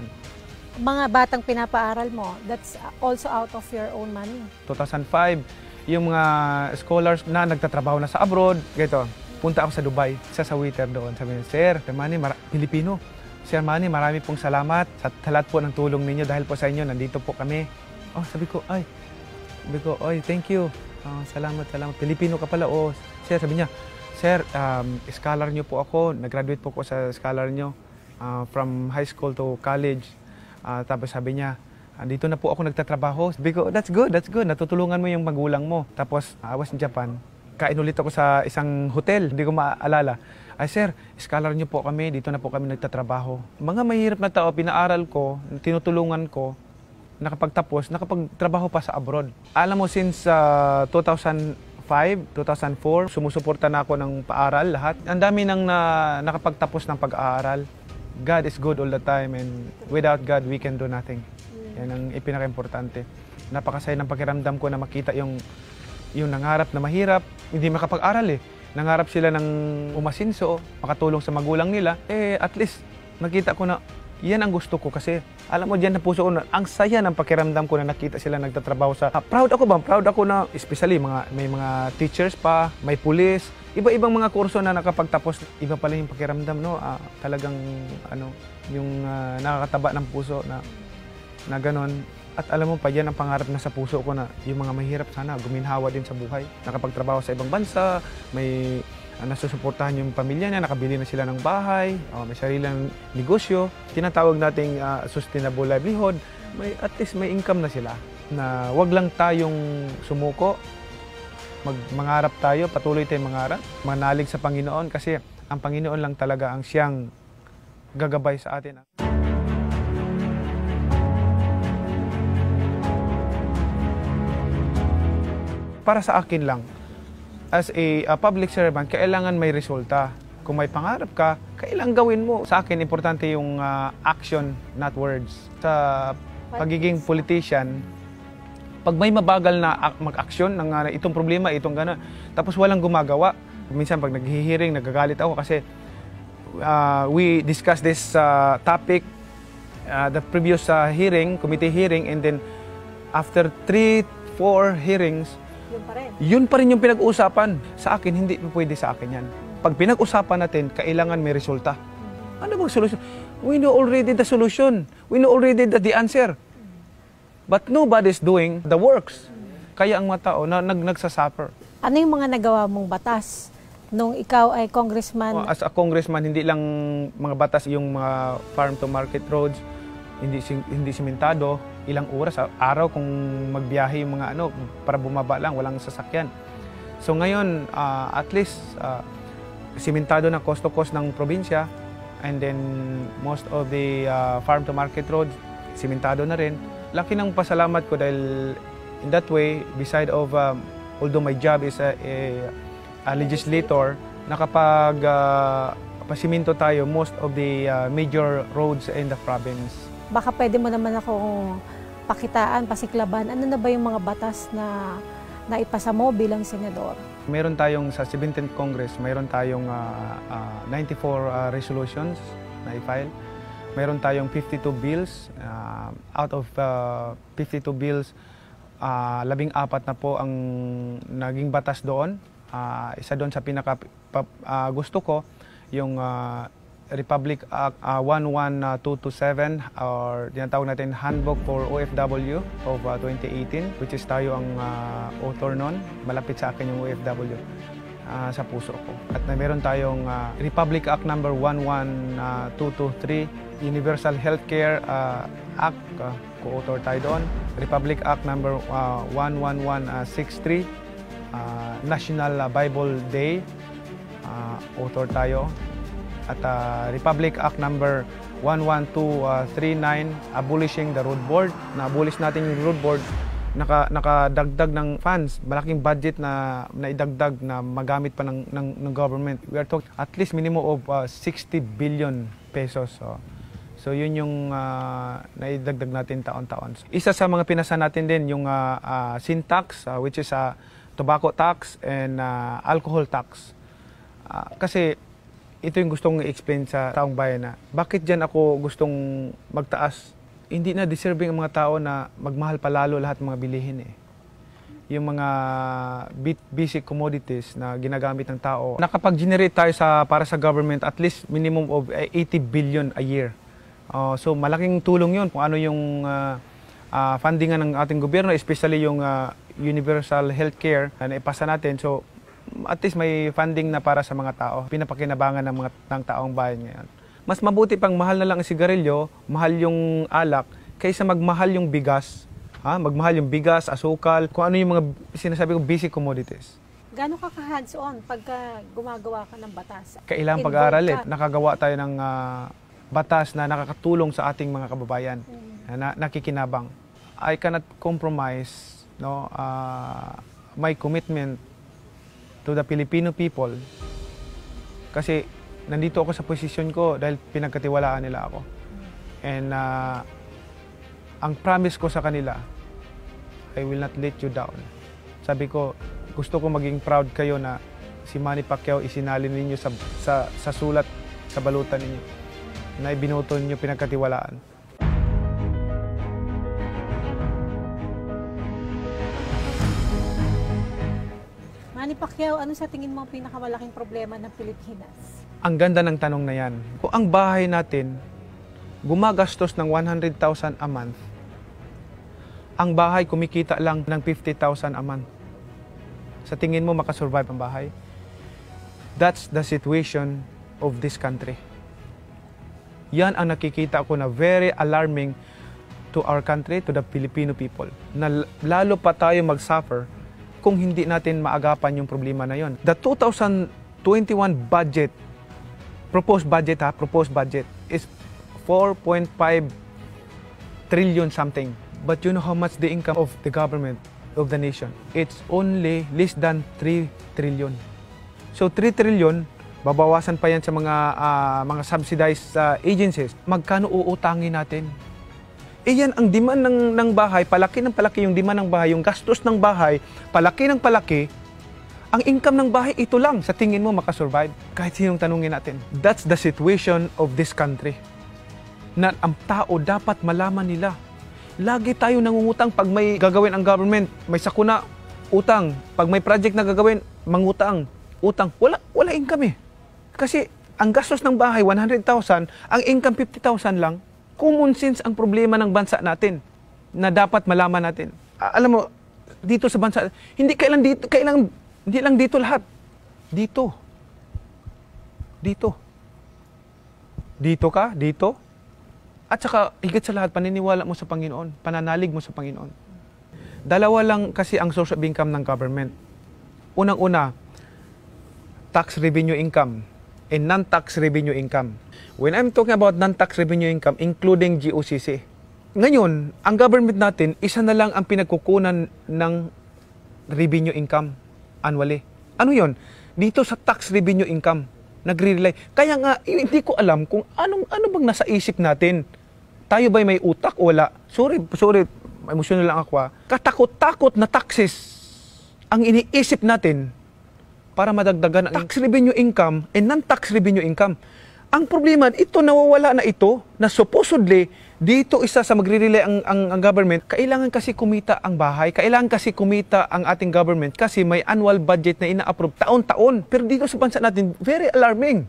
C: Mga batang pinapaaral mo, that's also out of your own money.
D: two thousand five, yung mga scholars na nagtatrabaho na sa abroad, ganito, punta ako sa Dubai, isa sa waiter doon. Sabi niya, Sir, Manny, Pilipino. Sir Manny, marami pong salamat sa lahat po ng tulong ninyo dahil po sa inyo, nandito po kami. Oh, sabi ko, ay, sabi ko, ay, thank you. Oh, salamat, salamat. Pilipino ka pala. Oh, Sir, sabi niya, Sir, um, scholar niyo po ako. Nag-graduate po ako sa scholar niyo uh, from high school to college. Uh, tapos sabi niya, dito na po ako nagtatrabaho. Sabi ko, that's good, that's good. Natutulungan mo yung magulang mo. Tapos, I was in Japan. Kain ulit ako sa isang hotel. Hindi ko maalala. Ay, Sir, scholar niyo po kami. Dito na po kami nagtatrabaho. Mga mahirap na tao, pinaaral ko, tinutulungan ko, nakapagtapos, nakapagtrabaho pa sa abroad. Alam mo, since uh, two thousand five, two thousand four, sumusuporta na ako ng paaral lahat. Ang dami nang na, nakapagtapos ng pag-aaral. God is good all the time and without God, we can do nothing. Yan ang ipinaka-importante. Napakasaya ng pakiramdam ko na makita yung, yung nangarap na mahirap, hindi makapag-aral eh. Nangarap sila ng umasinso, makatulong sa magulang nila. Eh, at least, nakita ko na yan ang gusto ko kasi alam mo diyan na puso ko na ang saya ng pakiramdam ko na nakita sila nagtatrabaho sa... Ah, proud ako ba? Proud ako na especially mga, may mga teachers pa, may police, iba-ibang mga kurso na nakapagtapos. Iba pala yung pakiramdam, no? Ah, talagang ano, yung uh, nakakataba ng puso na, na ganon. At alam mo pa, yan ang pangarap na sa puso ko na yung mga mahirap sana guminhawa din sa buhay. Nakapagtrabaho sa ibang bansa, may uh, nasusuportahan yung pamilya niya, nakabili na sila ng bahay, uh, may sarilang negosyo. Tinatawag nating uh, sustainable livelihood. May, at least may income na sila. Na wag lang tayong sumuko, mag mangarap tayo, patuloy tayong mangarap, manalig sa Panginoon kasi ang Panginoon lang talaga ang siyang gagabay sa atin. Para sa akin lang, as a, a public servant, kailangan may resulta. Kung may pangarap ka, kailangan gawin mo. Sa akin, importante yung uh, action, not words. Sa pagiging politician, pag may mabagal na mag-action ng uh, itong problema, itong gana, tapos walang gumagawa, minsan pag naghihiring, nagagalit ako kasi uh, we discussed this uh, topic, uh, the previous uh, hearing, committee hearing, and then after three, four hearings,
C: Yun pa rin.
D: Yun pa rin yung pinag-uusapan. Sa akin, hindi pwede sa akin yan. Pag pinag-usapan natin, kailangan may resulta. Ano bang solution? We know already the solution. We know already the, the answer. But nobody's doing the works. Kaya ang mga tao na nag, nagsasuffer.
C: Ano yung mga nagawa mong batas nung ikaw ay congressman?
D: As a congressman, hindi lang mga batas yung mga farm-to-market roads, hindi hindi simentado, ilang oras, araw kung magbiyahe yung mga ano, para bumaba lang, walang sasakyan. So ngayon, uh, at least, uh, simentado na cost to cost ng probinsya, and then most of the uh, farm-to-market roads, simentado na rin. Laki ng pasalamat ko dahil in that way, beside of, um, although my job is a, a, a legislator, nakapag uh, pasiminto tayo most of the uh, major roads in the province.
C: Baka pwede mo naman akong pakitaan, pasiklaban, ano na ba yung mga batas na naipasa mo bilang senador?
D: Meron tayong sa seventeenth Congress, meron tayong uh, uh, ninety-four uh, resolutions na i-file. Meron tayong fifty-two bills. Uh, out of uh, fifty-two bills, uh, labing apat na po ang naging batas doon. Uh, isa doon sa pinaka uh, gusto ko, yung uh, Republic Act uh, one one two two seven or tinatawag natin Handbook for O F W of uh, twenty eighteen, which is tayo ang uh, author nun. Malapit sa akin yung O F W uh, sa puso ko. At na meron tayong uh, Republic Act number one one two two three, Universal Healthcare uh, Act, uh, co-author tayo doon. Republic Act number uh, one one one six three, uh, National Bible Day, uh, author tayo. At uh, Republic Act number one one two three nine, abolishing the road board. Na-abolish natin yung road board, naka, nakadagdag ng funds, malaking budget na naidagdag na magamit pa ng, ng, ng government. We are talking at least minimum of uh, sixty billion pesos. So, so yun yung uh, naidagdag natin taon-taon. Isa sa mga pinasa natin din yung uh, uh, sin tax, uh, which is uh, tobacco tax and uh, alcohol tax. Ah, kasi ito yung gustong i-explain sa taong bayan na bakit dyan ako gustong magtaas. Hindi na deserving ang mga tao na magmahal palalo lahat ng mga bilihin eh. Yung mga basic commodities na ginagamit ng tao. Nakapag-generate tayo sa, para sa government at least minimum of eighty billion a year. Uh, so malaking tulong yun kung ano yung uh, uh, fundingan ng ating gobyerno, especially yung uh, universal healthcare na naipasa natin. So at least may funding na para sa mga tao. Pinapakinabangan ng mga ng taong bayan ngayon. Mas mabuti pang mahal na lang ang sigarilyo, mahal yung alak, kaysa magmahal yung bigas. Ha? Magmahal yung bigas, asukal, kung ano yung mga sinasabi ko basic commodities.
C: Gano'n ka ka-hands-on pagka gumagawa ka ng batas?
D: Kailangang pag-aaral eh. Nakagawa tayo ng uh, batas na nakakatulong sa ating mga kababayan, mm. na nakikinabang. I cannot compromise no, uh, my commitment to the Filipino people kasi nandito ako sa posisyon ko dahil pinagkatiwalaan nila ako. And uh, ang promise ko sa kanila, I will not let you down. Sabi ko, gusto ko maging proud kayo na si Manny Pacquiao isinalin ninyo sa, sa, sa sulat, sa balutan ninyo, na ibinuto ninyo pinagkatiwalaan.
C: Manny Pacquiao, ano sa tingin mo ang pinakamalaking problema ng Pilipinas?
D: Ang ganda ng tanong na yan. Kung ang bahay natin gumagastos ng one hundred thousand a month, ang bahay kumikita lang ng fifty thousand a month. Sa tingin mo makasurvive ang bahay? That's the situation of this country. Yan ang nakikita ko na very alarming to our country, to the Filipino people. Na lalo pa tayo mag-suffer kung hindi natin maagapan yung problema na yon. The two thousand twenty-one budget, proposed budget ha, proposed budget is four point five trillion something. But you know how much the income of the government, of the nation? It's only less than three trillion. So three trillion, babawasan pa yan sa mga uh, mga subsidized uh, agencies. Magkano uutangin natin? Eh yan ang demand ng, ng bahay, palaki ng palaki yung demand ng bahay, yung gastos ng bahay, palaki ng palaki. Ang income ng bahay, ito lang. Sa tingin mo, makasurvive? Kahit sinong tanungin natin. That's the situation of this country. Na ang tao dapat malaman nila. Lagi tayo nangungutang pag may gagawin ang government. May sakuna, utang. Pag may project na gagawin, mangutang, utang. Wala, wala income eh. Kasi ang gastos ng bahay, one hundred thousand, ang income fifty thousand lang. Common sense ang problema ng bansa natin na dapat malaman natin. Alam mo, dito sa bansa, hindi kailan dito, kailan, hindi lang dito lahat. Dito. Dito. Dito ka, dito. At saka, higit sa lahat, paniniwala mo sa Panginoon, pananalig mo sa Panginoon. Dalawa lang kasi ang source of income ng government. Unang-una, tax revenue income and non-tax revenue income. When I'm talking about non-tax revenue income, including G O C C. Ngayon, ang government natin, isa na lang ang pinagkukunan ng revenue income annually. Ano yon? Dito sa tax revenue income, nagre-rely. Kaya nga, hindi ko alam kung anong, ano bang nasa isip natin. Tayo ba'y may utak o wala? Sorry, sorry, emotional lang ako ha. Katakot-takot na taxes ang iniisip natin para madagdagan ang tax revenue income and non-tax revenue income. Ang problema, ito nawawala na ito, na supposedly, dito isa sa magre-relay ang, ang, ang government, kailangan kasi kumita ang bahay, kailangan kasi kumita ang ating government kasi may annual budget na ina-approve taon-taon. Pero dito sa bansa natin, very alarming.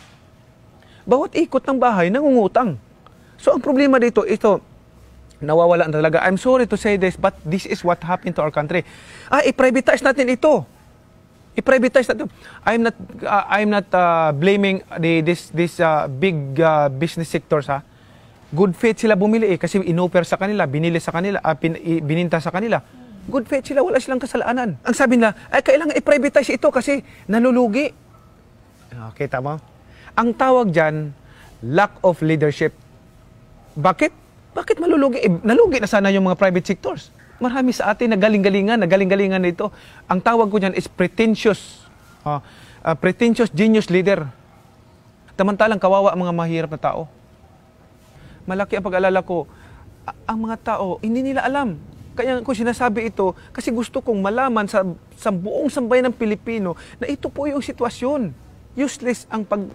D: Bawat ikot ng bahay, nangungutang. So ang problema dito, ito, nawawala na talaga. I'm sorry to say this, but this is what happened to our country. Ah, i-privatize natin ito. I-privatize natin. I'm not uh, I'm not uh, blaming the this this uh, big uh, business sectors ha. Good faith sila bumili eh kasi inoffer sa kanila, binili sa kanila, uh, pin, i, bininta sa kanila. Good faith sila, wala silang kasalanan. Ang sabi nila, ay kailangan i-privatize ito kasi nalulugi. Okay, tama. Ang tawag diyan, lack of leadership. Bakit? Bakit malulugi? Eh, nalugi na sana yung mga private sectors. Marami sa atin na galing-galingan, na galing-galingan nito. Ang tawag ko dyan is pretentious. Uh, uh, pretentious genius leader. Tamantalang kawawa ang mga mahirap na tao. Malaki ang pag-alala ko, ang mga tao, hindi nila alam. Kaya ko sinasabi ito, kasi gusto kong malaman sa, sa buong sambayan ng Pilipino na ito po yung sitwasyon. Useless ang pag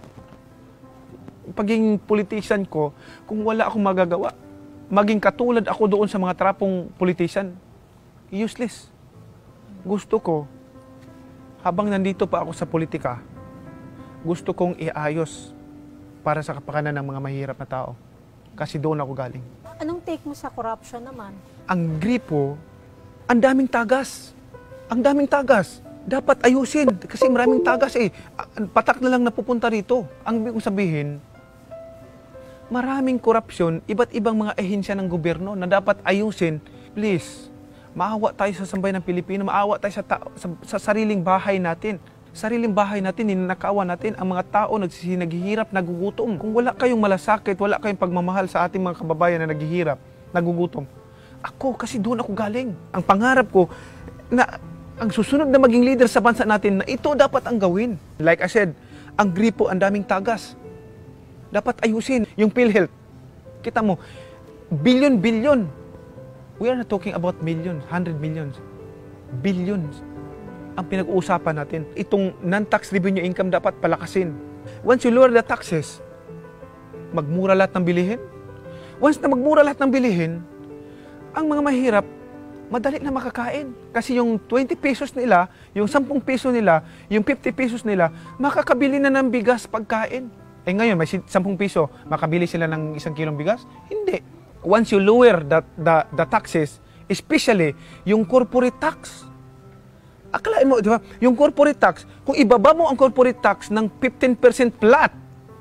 D: pagiging politician ko kung wala akong magagawa. Maging katulad ako doon sa mga trapong politician. Useless. Gusto ko, habang nandito pa ako sa politika, gusto kong iayos para sa kapakanan ng mga mahirap na tao. Kasi doon ako galing.
C: Anong take mo sa corruption naman?
D: Ang gripo, ang daming tagas. Ang daming tagas. Dapat ayusin kasi maraming tagas eh. Patak na lang napupunta rito. Ang ibig kong sabihin, maraming korupsyon, iba't ibang mga ehensya ng gobyerno na dapat ayusin. Please, maawa tayo sa sambayan ng Pilipino, maawa tayo sa, ta- sa, sa sariling bahay natin. Sariling bahay natin, ninanakawan natin ang mga tao nagsisi, naghihirap, nagugutom. Kung wala kayong malasakit, wala kayong pagmamahal sa ating mga kababayan na naghihirap, nagugutom. Ako, kasi doon ako galing. Ang pangarap ko, na ang susunod na maging leader sa bansa natin, na ito dapat ang gawin. Like I said, ang gripo, ang daming tagas. Dapat ayusin yung PhilHealth. Kita mo, billion-billion. We are not talking about millions, hundred millions. Billions ang pinag-uusapan natin. Itong non-tax revenue income dapat palakasin. Once you lower the taxes, magmura lahat ng bilihin. Once na magmura lahat ng bilihin, ang mga mahirap, madali na makakain. Kasi yung twenty pesos nila, yung ten peso nila, yung fifty pesos nila, makakabili na ng bigas pagkain. Eh ngayon, may ten piso, makabili sila ng isang kilong bigas? Hindi. Once you lower the, the, the taxes, especially yung corporate tax, akalain mo, di ba? Yung corporate tax, kung ibaba mo ang corporate tax ng fifteen percent flat,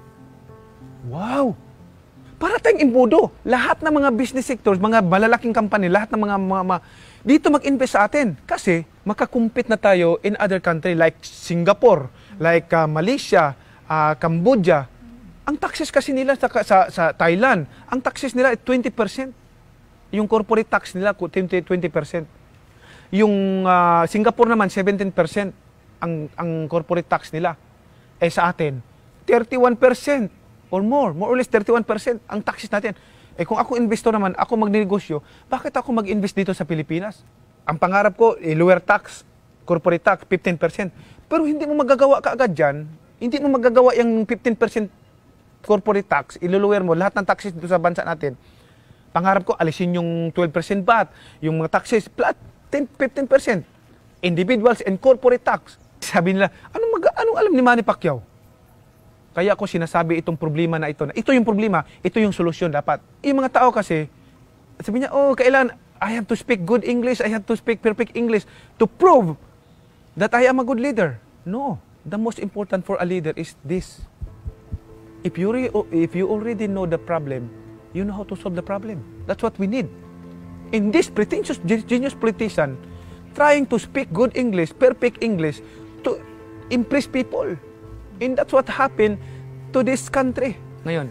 D: wow! Para tayong imbudo. Lahat ng mga business sectors, mga malalaking company, lahat ng mga, mga, mga dito mag-invest sa atin. Kasi makakumpit na tayo in other country like Singapore, like uh, Malaysia, uh, Cambodia. Ang taxes kasi nila sa, sa, sa Thailand, ang taxes nila ay twenty percent. Yung corporate tax nila, twenty percent. Yung uh, Singapore naman, seventeen percent ang, ang corporate tax nila. Eh sa atin, thirty-one percent or more, more or less thirty-one percent ang taxes natin. Eh kung ako investor naman, ako magnegosyo, bakit ako mag-invest dito sa Pilipinas? Ang pangarap ko, eh, lower tax, corporate tax, fifteen percent. Pero hindi mo magagawa kaagad dyan, hindi mo magagawa yung fifteen percent corporate tax, iluluwer mo lahat ng taxes dito sa bansa natin. Pangarap ko, alisin yung twelve percent V A T, yung mga taxes, flat, ten, fifteen percent. Individuals and corporate tax. Sabi nila, anong, mag, anong alam ni Manny Pacquiao? Kaya ako sinasabi itong problema na ito. Na ito yung problema, ito yung solusyon dapat. Yung mga tao kasi, sabi niya, oh, kailan, I have to speak good English, I have to speak perfect English to prove that I am a good leader. No. The most important for a leader is this. If you, re, if you already know the problem, you know how to solve the problem. That's what we need. In this pretentious, genius politician, trying to speak good English, perfect English, to impress people. And that's what happened to this country. Ngayon,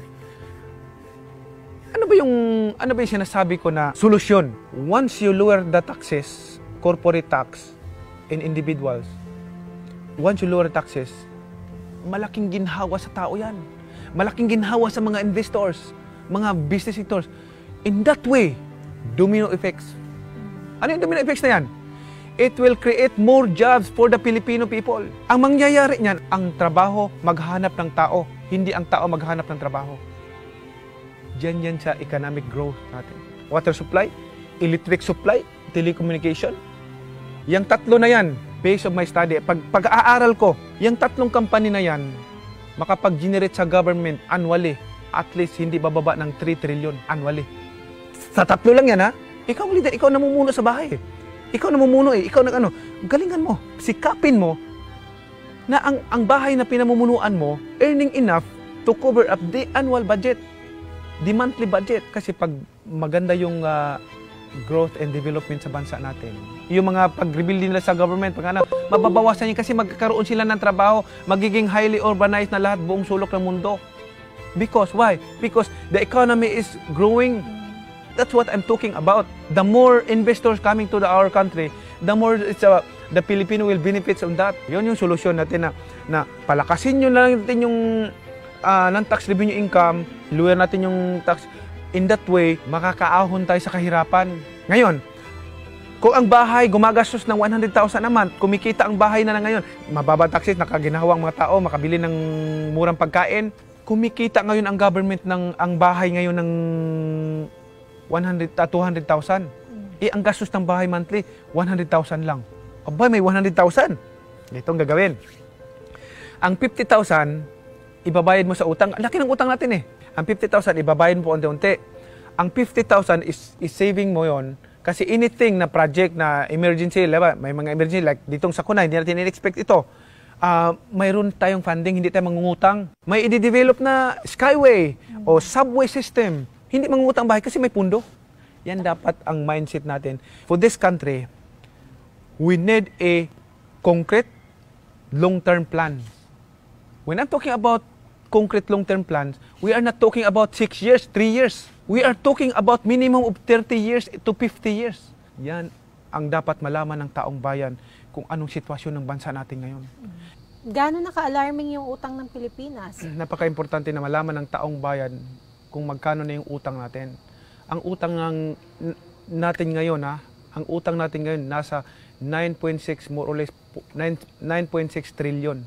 D: ano ba yung, ano ba yung sinasabi ko na solusyon? Once you lower the taxes, corporate tax, and individuals, once you lower taxes, malaking ginhawa sa tao yan. Malaking ginhawa sa mga investors, mga business sectors. In that way, domino effects. Ano yung domino effects na yan? It will create more jobs for the Filipino people. Ang mangyayari niyan, ang trabaho maghanap ng tao, hindi ang tao maghanap ng trabaho. Diyan yan sa economic growth natin. Water supply, electric supply, telecommunication. Yang tatlo na yan, based on my study, pag, pag-aaral ko, yung tatlong company na yan, makapag-generate sa government annually, at least hindi bababa ng three trillion annually. Sa tatlo lang yan ha, ikaw leader, ikaw namumuno sa bahay. Ikaw namumuno eh, ikaw nag ano, galingan mo, sikapin mo na ang, ang bahay na pinamumunuan mo, earning enough to cover up the annual budget, the monthly budget. Kasi pag maganda yung uh, growth and development sa bansa natin, yung mga pag-rebuild nila sa government, pag ano, mababawasan yun kasi magkakaroon sila ng trabaho, magiging highly urbanized na lahat buong sulok ng mundo. Because, why? Because the economy is growing. That's what I'm talking about. The more investors coming to the, our country, the more it's, uh, the Filipino will benefit from that. Yun yung solusyon natin na, na palakasin nyo lang natin yung uh, non-tax revenue income, lower natin yung tax. In that way, makakaahon tayo sa kahirapan. Ngayon, Kung ang bahay gumagastos ng one hundred thousand a month, kumikita ang bahay na, na ngayon, mababa taxes, nakaginahawang mga tao, makabili ng murang pagkain, kumikita ngayon ang government ng ang bahay ngayon ng one hundred, two hundred thousand. Eh, ang gastos ng bahay monthly, one hundred thousand lang. Aba, may one hundred thousand. Ito ang gagawin. Ang fifty thousand, ibabayad mo sa utang. Ang laki ng utang natin eh. Ang fifty thousand, ibabayad mo unti-unti. Ang fifty thousand is, is saving mo yon. Kasi anything na project na emergency, diba? May mga emergency like ditong sakuna, hindi natin in-expect ito. Uh, mayroon tayong funding, hindi tayo mangungutang. May i-develop na skyway mm. o subway system. Hindi mangungutang bahay kasi may pundo. Yan dapat ang mindset natin. For this country, we need a concrete long-term plan. When I'm talking about concrete long-term plans, we are not talking about six years, three years. We are talking about minimum of thirty years to fifty years. Yan ang dapat malaman ng taong bayan kung anong sitwasyon ng bansa natin ngayon.
C: Gaano naka-alarming yung utang ng Pilipinas?
D: Napaka-importante na malaman ng taong bayan kung magkano na yung utang natin. Ang utang ng natin ngayon, ha, ang utang natin ngayon nasa nine point six, more or less nine point six trillion.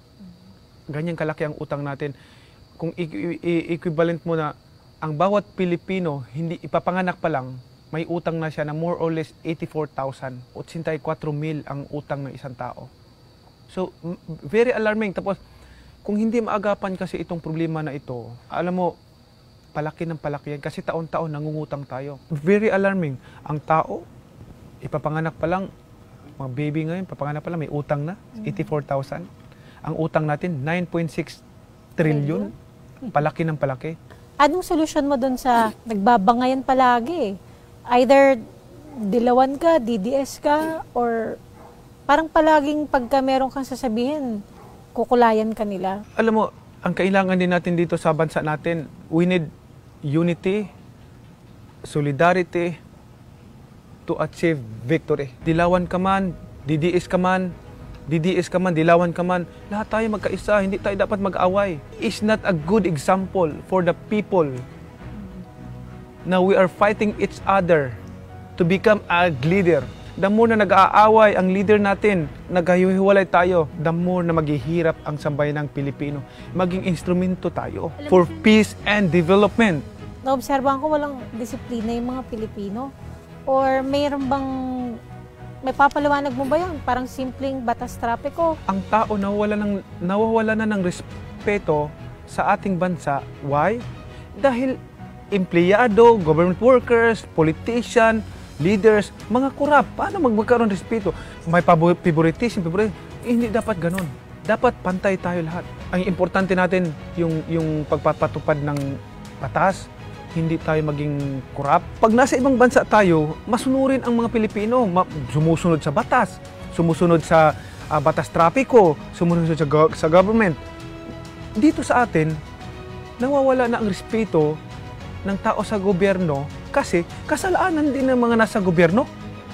D: Ganyan kalaki ang utang natin. Kung equivalent mo na ang bawat Pilipino, hindi ipapanganak pa lang, may utang na siya na more or less eighty-four thousand. eighty-four mil ang utang ng isang tao. So, very alarming. Tapos, kung hindi maagapan kasi itong problema na ito, alam mo, palaki ng palaki yan kasi taon-taon nangungutang tayo. Very alarming. Ang tao, ipapanganak pa lang, mga baby ngayon, papanganak pa lang, may utang na, eighty-four thousand. Ang utang natin, nine point six trillion. Palaki ng palaki.
C: Anong solusyon mo doon sa nagbabangayan palagi? Either dilawan ka, D D S ka, or parang palaging pagka meron kang sasabihin, kukulayan ka nila?
D: Alam mo, ang kailangan din natin dito sa bansa natin, we need unity, solidarity to achieve victory. Dilawan ka man, D D S ka man, D D S ka man, dilawan ka man, lahat tayo magkaisa, hindi tayo dapat mag-away. It's not a good example for the people na we are fighting each other to become a leader. The more na nag-aaway ang leader natin, naghihiwalay tayo, the more na maghihirap ang sambayanang Pilipino. Maging instrumento tayo for peace and development.
C: Naobserbahan ko walang disiplina yung mga Pilipino. Or mayroon bang, may papaliwanag mo ba yun? Parang simpleng batas trapiko.
D: Ang tao nawawala, ng, nawawala na ng respeto sa ating bansa. Why? Dahil empleyado, government workers, politician, leaders, mga kurap. Paano magmagkaroon respeto? May favoritism, favoritism. Eh, hindi dapat ganun. Dapat pantay tayo lahat. Ang importante natin yung, yung pagpapatupad ng batas, hindi tayo maging kurap. Pag nasa ibang bansa tayo, masunurin ang mga Pilipino. Ma- sumusunod sa batas, sumusunod sa uh, batas trapiko, sumusunod sa, go- sa government. Dito sa atin, nawawala na ang respeto ng tao sa gobyerno kasi kasalanan din ng mga nasa gobyerno.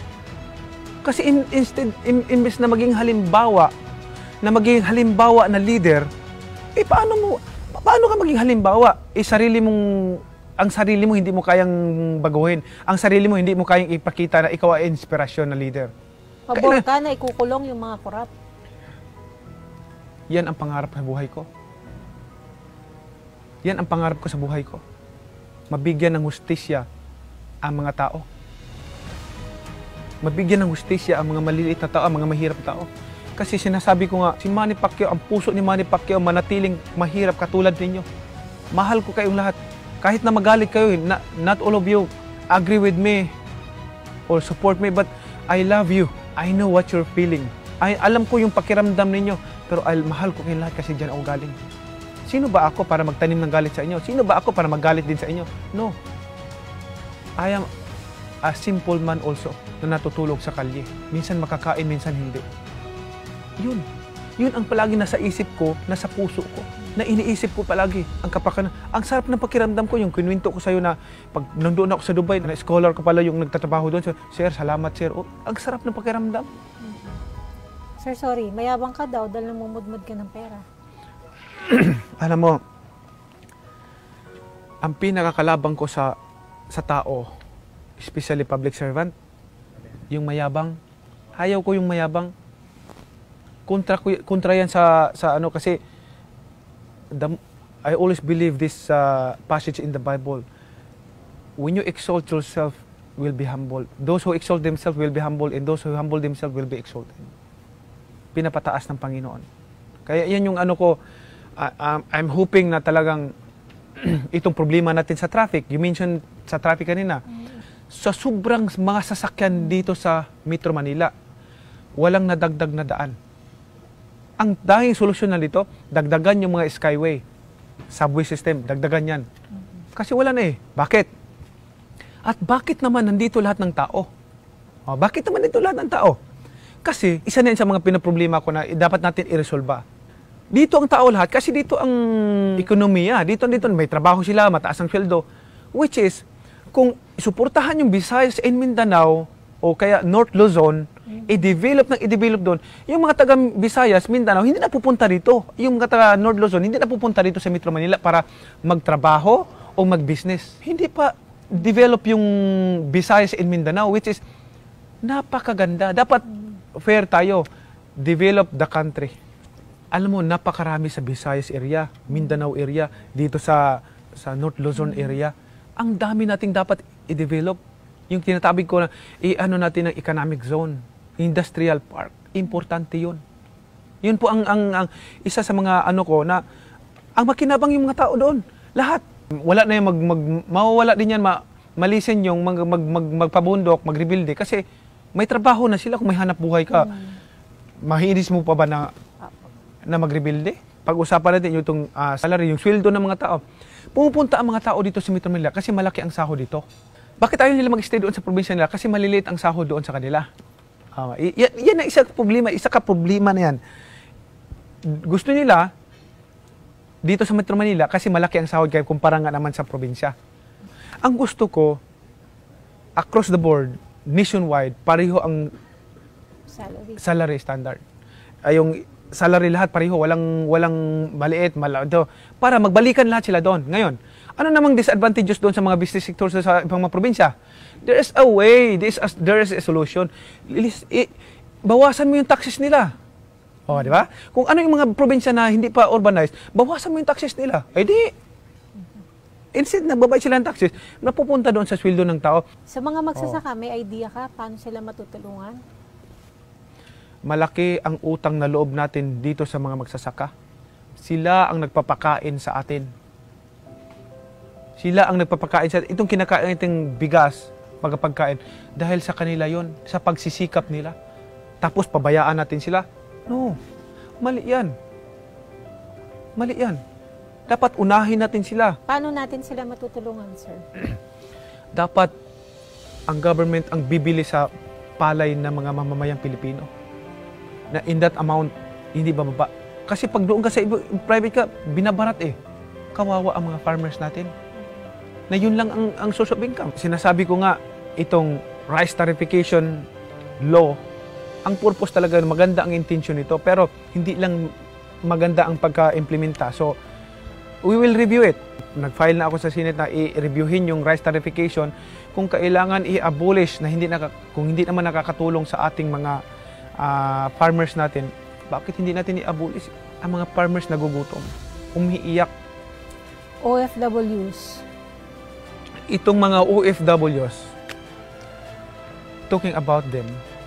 D: Kasi in, instead, in, imbes na maging halimbawa, na maging halimbawa na leader, eh paano mo, paano ka maging halimbawa? Eh sarili mong, ang sarili mo hindi mo kayang baguhin. Ang sarili mo hindi mo kayang ipakita na ikaw ay inspirasyon na leader.
C: Pabor ka na ikukulong yung mga korap.
D: Yan ang pangarap sa buhay ko. Yan ang pangarap ko sa buhay ko. Mabigyan ng hustisya ang mga tao. Mabigyan ng hustisya ang mga maliliit na tao, ang mga mahirap na tao. Kasi sinasabi ko nga, si Manny Pacquiao, ang puso ni Manny Pacquiao manatiling mahirap katulad ninyo. Mahal ko kayong lahat. Kahit na magalit kayo, not, not all of you agree with me or support me, but I love you. I know what you're feeling. I, alam ko yung pakiramdam ninyo, pero I, mahal ko kayong lahat kasi dyan ako galing. Sino ba ako para magtanim ng galit sa inyo? Sino ba ako para magalit din sa inyo? No. I am a simple man also na natutulog sa kalye. Minsan makakain, minsan hindi. Yun. Yun ang palagi nasa isip ko, nasa puso ko, na iniisip ko palagi. Ang kapakanan. Ang sarap ng pakiramdam ko, yung kinuwento ko sa'yo na pag nandoon ako sa Dubai, na scholar ko pala yung nagtatrabaho doon. So, sir, salamat sir. Oh, ang sarap ng pakiramdam.
C: Sir, sorry. Mayabang ka daw dahil namumudmud ka ng pera.
D: Alam mo, ang pinakakalabang ko sa sa tao, especially public servant, Yung mayabang. Ayaw ko yung mayabang. Kontra, ko- kontra yan sa, sa ano, kasi the, I always believe this uh, passage in the Bible. When you exalt yourself, will be humble. Those who exalt themselves will be humble, and those who humble themselves will be exalted. Pinapataas ng Panginoon. Kaya yan yung ano ko, uh, um, I'm hoping na talagang itong problema natin sa traffic. You mentioned sa traffic kanina. Sa sobrang mga sasakyan dito sa Metro Manila, walang nadagdag na daan. Ang dahing solusyon na dito, dagdagan yung mga skyway, subway system, dagdagan yan. Kasi wala na eh. Bakit? At bakit naman nandito lahat ng tao? Oh, bakit naman nandito lahat ng tao? Kasi isa na yan sa mga pinaproblema ko na dapat natin i-resolve. Dito ang tao lahat kasi dito ang ekonomiya. Dito, dito may trabaho sila, mataas ang sweldo. Which is, kung suportahan yung Visayas and Mindanao o kaya North Luzon, i-develop ng i-develop doon, yung mga taga Visayas, Mindanao, hindi na pupunta dito. Yung mga taga North Luzon, hindi na pupunta dito sa Metro Manila para magtrabaho o mag-business. Hindi pa develop yung Visayas and Mindanao, which is napakaganda. Dapat fair tayo. Develop the country. Alam mo, napakarami sa Visayas area, Mindanao area, dito sa sa North Luzon area. Ang dami nating dapat i-develop. Yung tinatabig ko na, i-ano natin ng economic zone, industrial park. Importante yun. Yun po ang, ang, ang isa sa mga ano ko na ang makinabang yung mga tao doon. Lahat. Wala na yung mag, mag, mawawala din yan, ma, malisen yung mag, mag, mag, magpabundok, mag-rebuild kasi may trabaho na sila kung may hanap buhay ka. Hmm. Mahinis mo pa ba na, na mag-rebuild? Pag-usapan natin yung itong uh, salary, yung sweldo ng mga tao. Pumupunta ang mga tao dito sa Metro Manila kasi malaki ang sahod dito. Bakit ayaw nila mag-stay doon sa probinsya nila? Kasi maliliit ang sahod doon sa kanila. Uh, yan, yan ang isa problema, isa ka problema na yan. Gusto nila dito sa Metro Manila kasi malaki ang sahod kaya kumpara nga naman sa probinsya. Ang gusto ko, across the board, nationwide, pareho ang
C: Salary.
D: salary standard. Ay, yung salary lahat pareho, walang walang maliit, malado, para magbalikan lahat sila doon. Ngayon, ano namang disadvantages doon sa mga business sectors sa ibang mga probinsya? There is a way, there is a, there is a solution. Lilis, i, bawasan mo yung taxes nila. O, di ba? Kung ano yung mga probinsya na hindi pa urbanized, bawasan mo yung taxes nila. Ay di, instead na babay sila ng taxes, napupunta doon sa sweldo ng tao.
C: Sa mga magsasaka, may idea ka paano sila matutulungan?
D: Malaki ang utang na loob natin dito sa mga magsasaka. Sila ang nagpapakain sa atin. Sila ang nagpapakain sa atin. Itong kinakain nating bigas, pagkapagkain, dahil sa kanila yon, sa pagsisikap nila. Tapos pabayaan natin sila. No, mali yan. Mali yan. Dapat unahin natin sila.
C: Paano natin sila matutulungan, sir?
D: Dapat ang government ang bibili sa palay ng mga mamamayang Pilipino. Na in that amount, hindi bababa. Kasi pag doon ka sa iba, private ka, binabarat eh. Kawawa ang mga farmers natin. Na yun lang ang, ang source of income. Sinasabi ko nga, itong rice tarification law, ang purpose talaga, maganda ang intention nito, pero hindi lang maganda ang pagka-implementa. So, we will review it. Nag-file na ako sa Senate na i-reviewin yung rice tarification kung kailangan i-abolish na hindi naka, kung hindi naman nakakatulong sa ating mga uh, farmers natin. Bakit hindi natin i-abolish ang mga farmers nagugutom, umiiyak?
C: O F Ws.
D: Itong mga O F Ws, talking about them,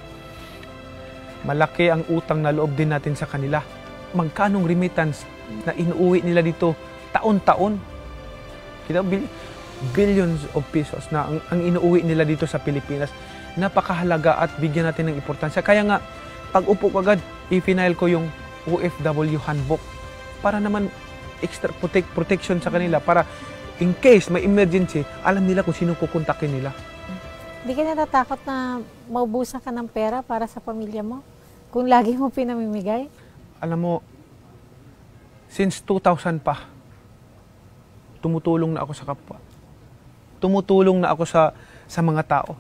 D: malaki ang utang na loob din natin sa kanila. Magkanong remittance na inuuwi nila dito taon-taon? Kita, billions of pesos na ang, ang inuuwi nila dito sa Pilipinas. Napakahalaga at bigyan natin ng importansya. Kaya nga, pag upo ko agad, i-final ko yung O F W handbook para naman extra protect, protection sa kanila, para in case may emergency, alam nila kung sino kukontakin nila.
C: Hindi ka natatakot na maubusan ka ng pera para sa pamilya mo? Kung lagi mo pinamimigay?
D: Alam mo, since two thousand pa, tumutulong na ako sa kapwa. Tumutulong na ako sa, sa mga tao.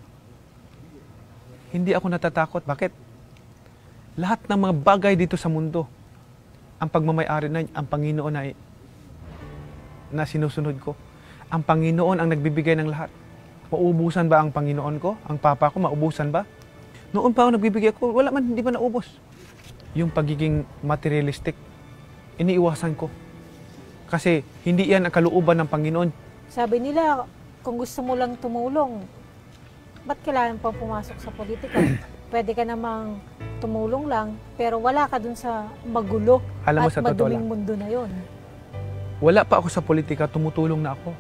D: Hindi ako natatakot. Bakit? Lahat ng mga bagay dito sa mundo, ang pagmamayari na ang Panginoon ay na sinusunod ko. Ang Panginoon ang nagbibigay ng lahat. Maubusan ba ang Panginoon ko? Ang Papa ko, maubusan ba? Noon pa ako nagbibigay ako, wala man, hindi pa naubos. Yung pagiging materialistic, iniiwasan ko. Kasi hindi yan ang kalooban ng Panginoon.
C: Sabi nila, kung gusto mo lang tumulong, ba't kailangan pa pumasok sa politika? Pwede ka namang tumulong lang, pero wala ka dun sa magulo
D: Alam mo,
C: at
D: sa totoo
C: maduming
D: lang,
C: mundo na yon.
D: wala pa ako sa politika, tumutulong na ako.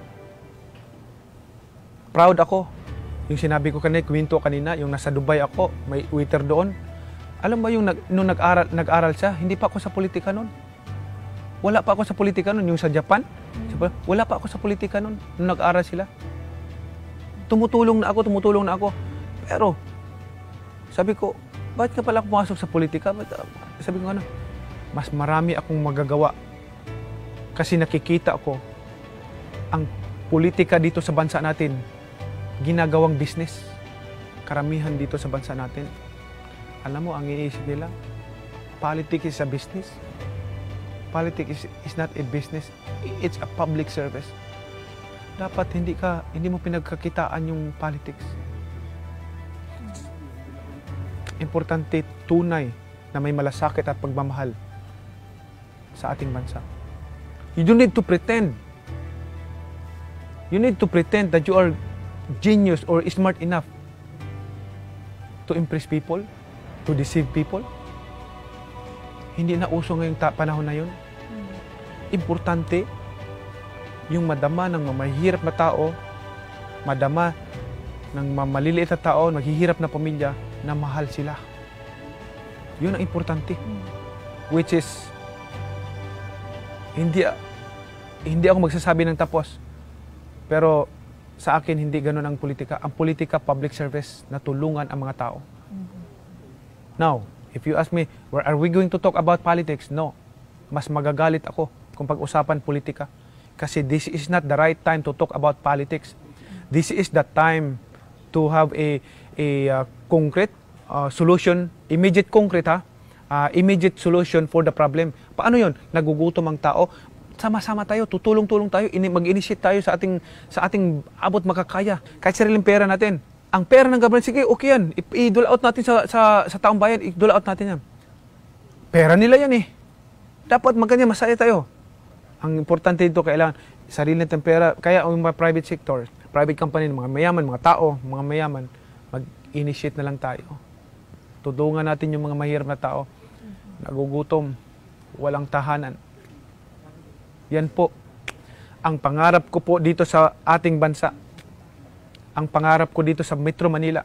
D: Proud ako. Yung sinabi ko kanina, kwento kanina, yung nasa Dubai ako, may waiter doon. Alam ba yung nag, nung nag-aral, nag-aral siya, hindi pa ako sa politika noon. Wala pa ako sa politika noon. Yung sa Japan, mm. wala pa ako sa politika noon, nung nag-aral sila. Tumutulong na ako, tumutulong na ako. Pero, sabi ko, bakit ka pala pumasok sa politika? Sabi ko ano, mas marami akong magagawa. Kasi nakikita ko, ang politika dito sa bansa natin, ginagawang business. Karamihan dito sa bansa natin. Alam mo, ang iniisip nila, politics is a business. Politics is, is not a business. It's a public service. Dapat hindi ka, hindi mo pinagkakitaan yung politics. Importante, tunay na may malasakit at pagmamahal sa ating bansa. You don't need to pretend. You need to pretend that you are genius or smart enough to impress people, to deceive people. Hindi na uso ngayong panahon na yun. Importante yung madama ng mahihirap na tao, madama ng maliliit na tao, maghihirap na pamilya, na mahal sila. Yun ang importante. Which is, hindi, hindi ako magsasabi ng tapos. Pero sa akin, hindi ganun ang politika. Ang politika, public service, na tulungan ang mga tao. Mm-hmm. Now, if you ask me, where are we going to talk about politics? No. Mas magagalit ako kung pag-usapan politika. Kasi this is not the right time to talk about politics. This is the time to have a, a uh, concrete uh, solution, immediate concrete ha, uh, immediate solution for the problem. Paano yon? Nagugutom ang tao. Sama-sama tayo, tutulong-tulong tayo, mag-initiate tayo sa ating sa ating abot makakaya. Kahit sariling pera natin. Ang pera ng government, sige, okay yan. I-dole out natin sa, sa, sa taong bayan, i-dole out natin yan. Pera nila yan eh. Dapat magkanya, masaya tayo. Ang importante dito, kailangan sarili natin pera. Kaya ang mga private sector, private company, mga mayaman, mga tao, mga mayaman, mag-initiate na lang tayo. Tudungan natin yung mga mahirap na tao. Nagugutom, walang tahanan. Yan po, ang pangarap ko po dito sa ating bansa. Ang pangarap ko dito sa Metro Manila.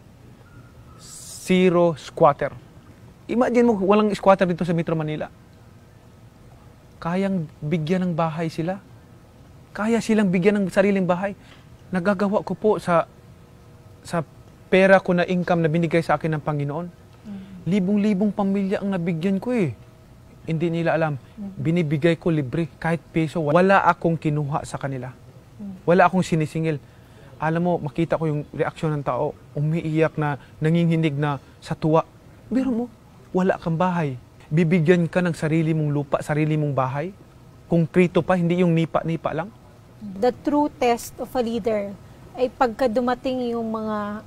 D: Zero squatter. Imagine mo, walang squatter dito sa Metro Manila. Kayang bigyan ng bahay sila. Kaya silang bigyan ng sariling bahay. Nagagawa ko po sa sa pera ko na income na binigay sa akin ng Panginoon. Libong-libong pamilya ang nabigyan ko eh. Hindi nila alam. Binibigay ko libre, kahit peso. Wala akong kinuha sa kanila. Wala akong sinisingil. Alam mo, makita ko yung reaksyon ng tao, umiiyak na, nanginginig na sa tuwa. Pero mo, wala kang bahay. Bibigyan ka ng sarili mong lupa, sarili mong bahay. Konkrito pa, hindi yung nipa-nipa lang.
C: The true test of a leader ay pagka dumating yung mga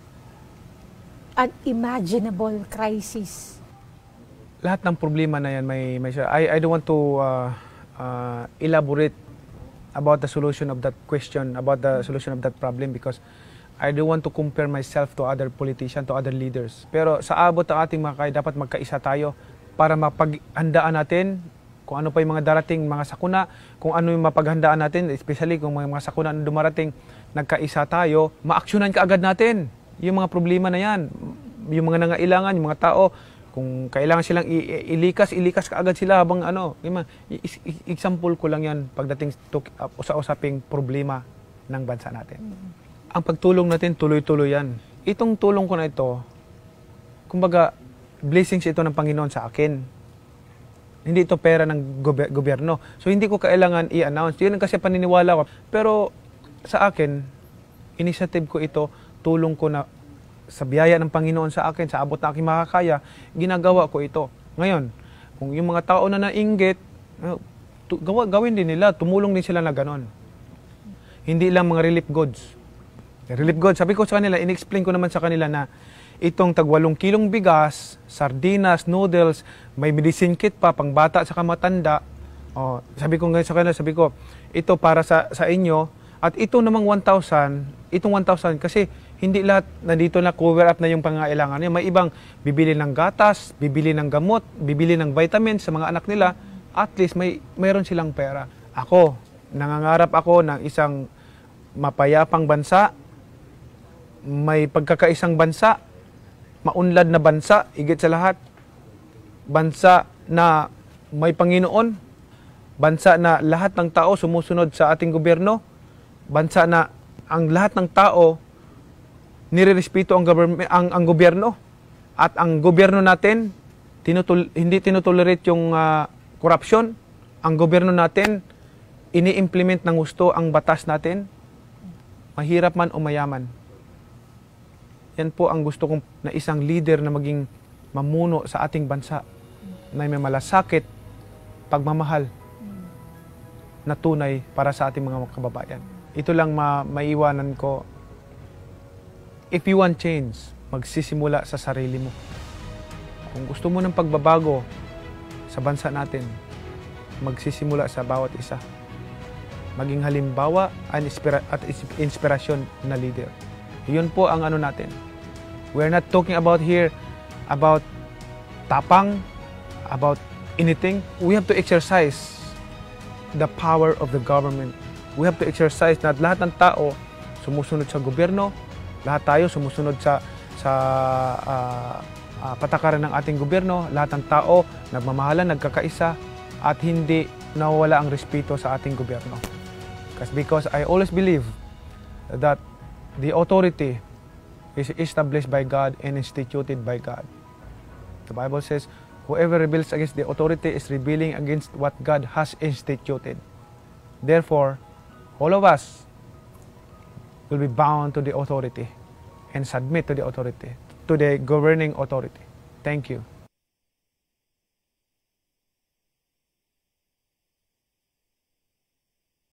C: unimaginable crisis.
D: Lahat ng problema na yan may may I I don't want to uh, uh, elaborate about the solution of that question, about the solution of that problem, because I don't want to compare myself to other politicians, to other leaders. Pero sa abot ng ating mga kaya, dapat magkaisa tayo para mapaghandaan natin kung ano pa yung mga darating mga sakuna, kung ano yung mapaghandaan natin, especially kung mga, mga sakuna na dumarating, nagkaisa tayo, maaksyonan ka agad natin yung mga problema na yan, yung mga nangailangan, yung mga tao. Kung kailangan silang ilikas, ilikas ka agad sila habang ano. Example ko lang yan pagdating sa usaping problema ng bansa natin. Mm-hmm. Ang pagtulong natin, tuloy-tuloy yan. Itong tulong ko na ito, kumbaga, blessings ito ng Panginoon sa akin. Hindi ito pera ng gober- gobyerno. So, hindi ko kailangan i-announce. Yun kasi paniniwala ko. Pero, sa akin, initiative ko ito, tulong ko na sa biyaya ng Panginoon sa akin, sa abot na aking makakaya, ginagawa ko ito. Ngayon, kung yung mga tao na nainggit, gawa, gawin din nila, tumulong din sila na ganon. Hindi lang mga relief goods. Relief goods. Sabi ko sa kanila, in-explain ko naman sa kanila na itong tagwalong kilong bigas, sardinas, noodles, may medicine kit pa, pang bata sa kamatanda. Oh, sabi ko ngayon sa kanila, sabi ko, ito para sa, sa inyo, at ito namang one thousand, itong one thousand, kasi hindi lahat nandito na cover up na yung pangailangan. May ibang bibili ng gatas, bibili ng gamot, bibili ng vitamins sa mga anak nila, at least may mayroon silang pera. Ako, nangangarap ako ng isang mapayapang bansa, may pagkakaisang bansa, maunlad na bansa, higit sa lahat, bansa na may Panginoon, bansa na lahat ng tao sumusunod sa ating gobyerno, bansa na ang lahat ng tao nirerespeto ang, ang, ang gobyerno, at ang gobyerno natin tinutul hindi tinutolerate yung uh, korupsyon. Ang gobyerno natin ini-implement ng gusto ang batas natin, mahirap man o mayaman. Yan po ang gusto kong na isang leader na maging mamuno sa ating bansa, na may malasakit, pagmamahal na tunay para sa ating mga kababayan. Ito lang ma maiwanan ko. If you want change, magsisimula sa sarili mo. Kung gusto mo ng pagbabago sa bansa natin, magsisimula sa bawat isa. Maging halimbawa at inspirasyon na leader. Yun po ang ano natin. We're not talking about here about tapang, about anything. We have to exercise the power of the government. We have to exercise na lahat ng tao sumusunod sa gobyerno, lahat tayo sumusunod sa sa uh, uh, patakaran ng ating gobyerno, lahat ng tao nagmamahalan, nagkakaisa, at hindi nawawala ang respeto sa ating gobyerno. Because I always believe that the authority is established by God and instituted by God. The Bible says, whoever rebels against the authority is rebelling against what God has instituted. Therefore, all of us will be bound to the authority and submit to the authority, to the governing authority. Thank you.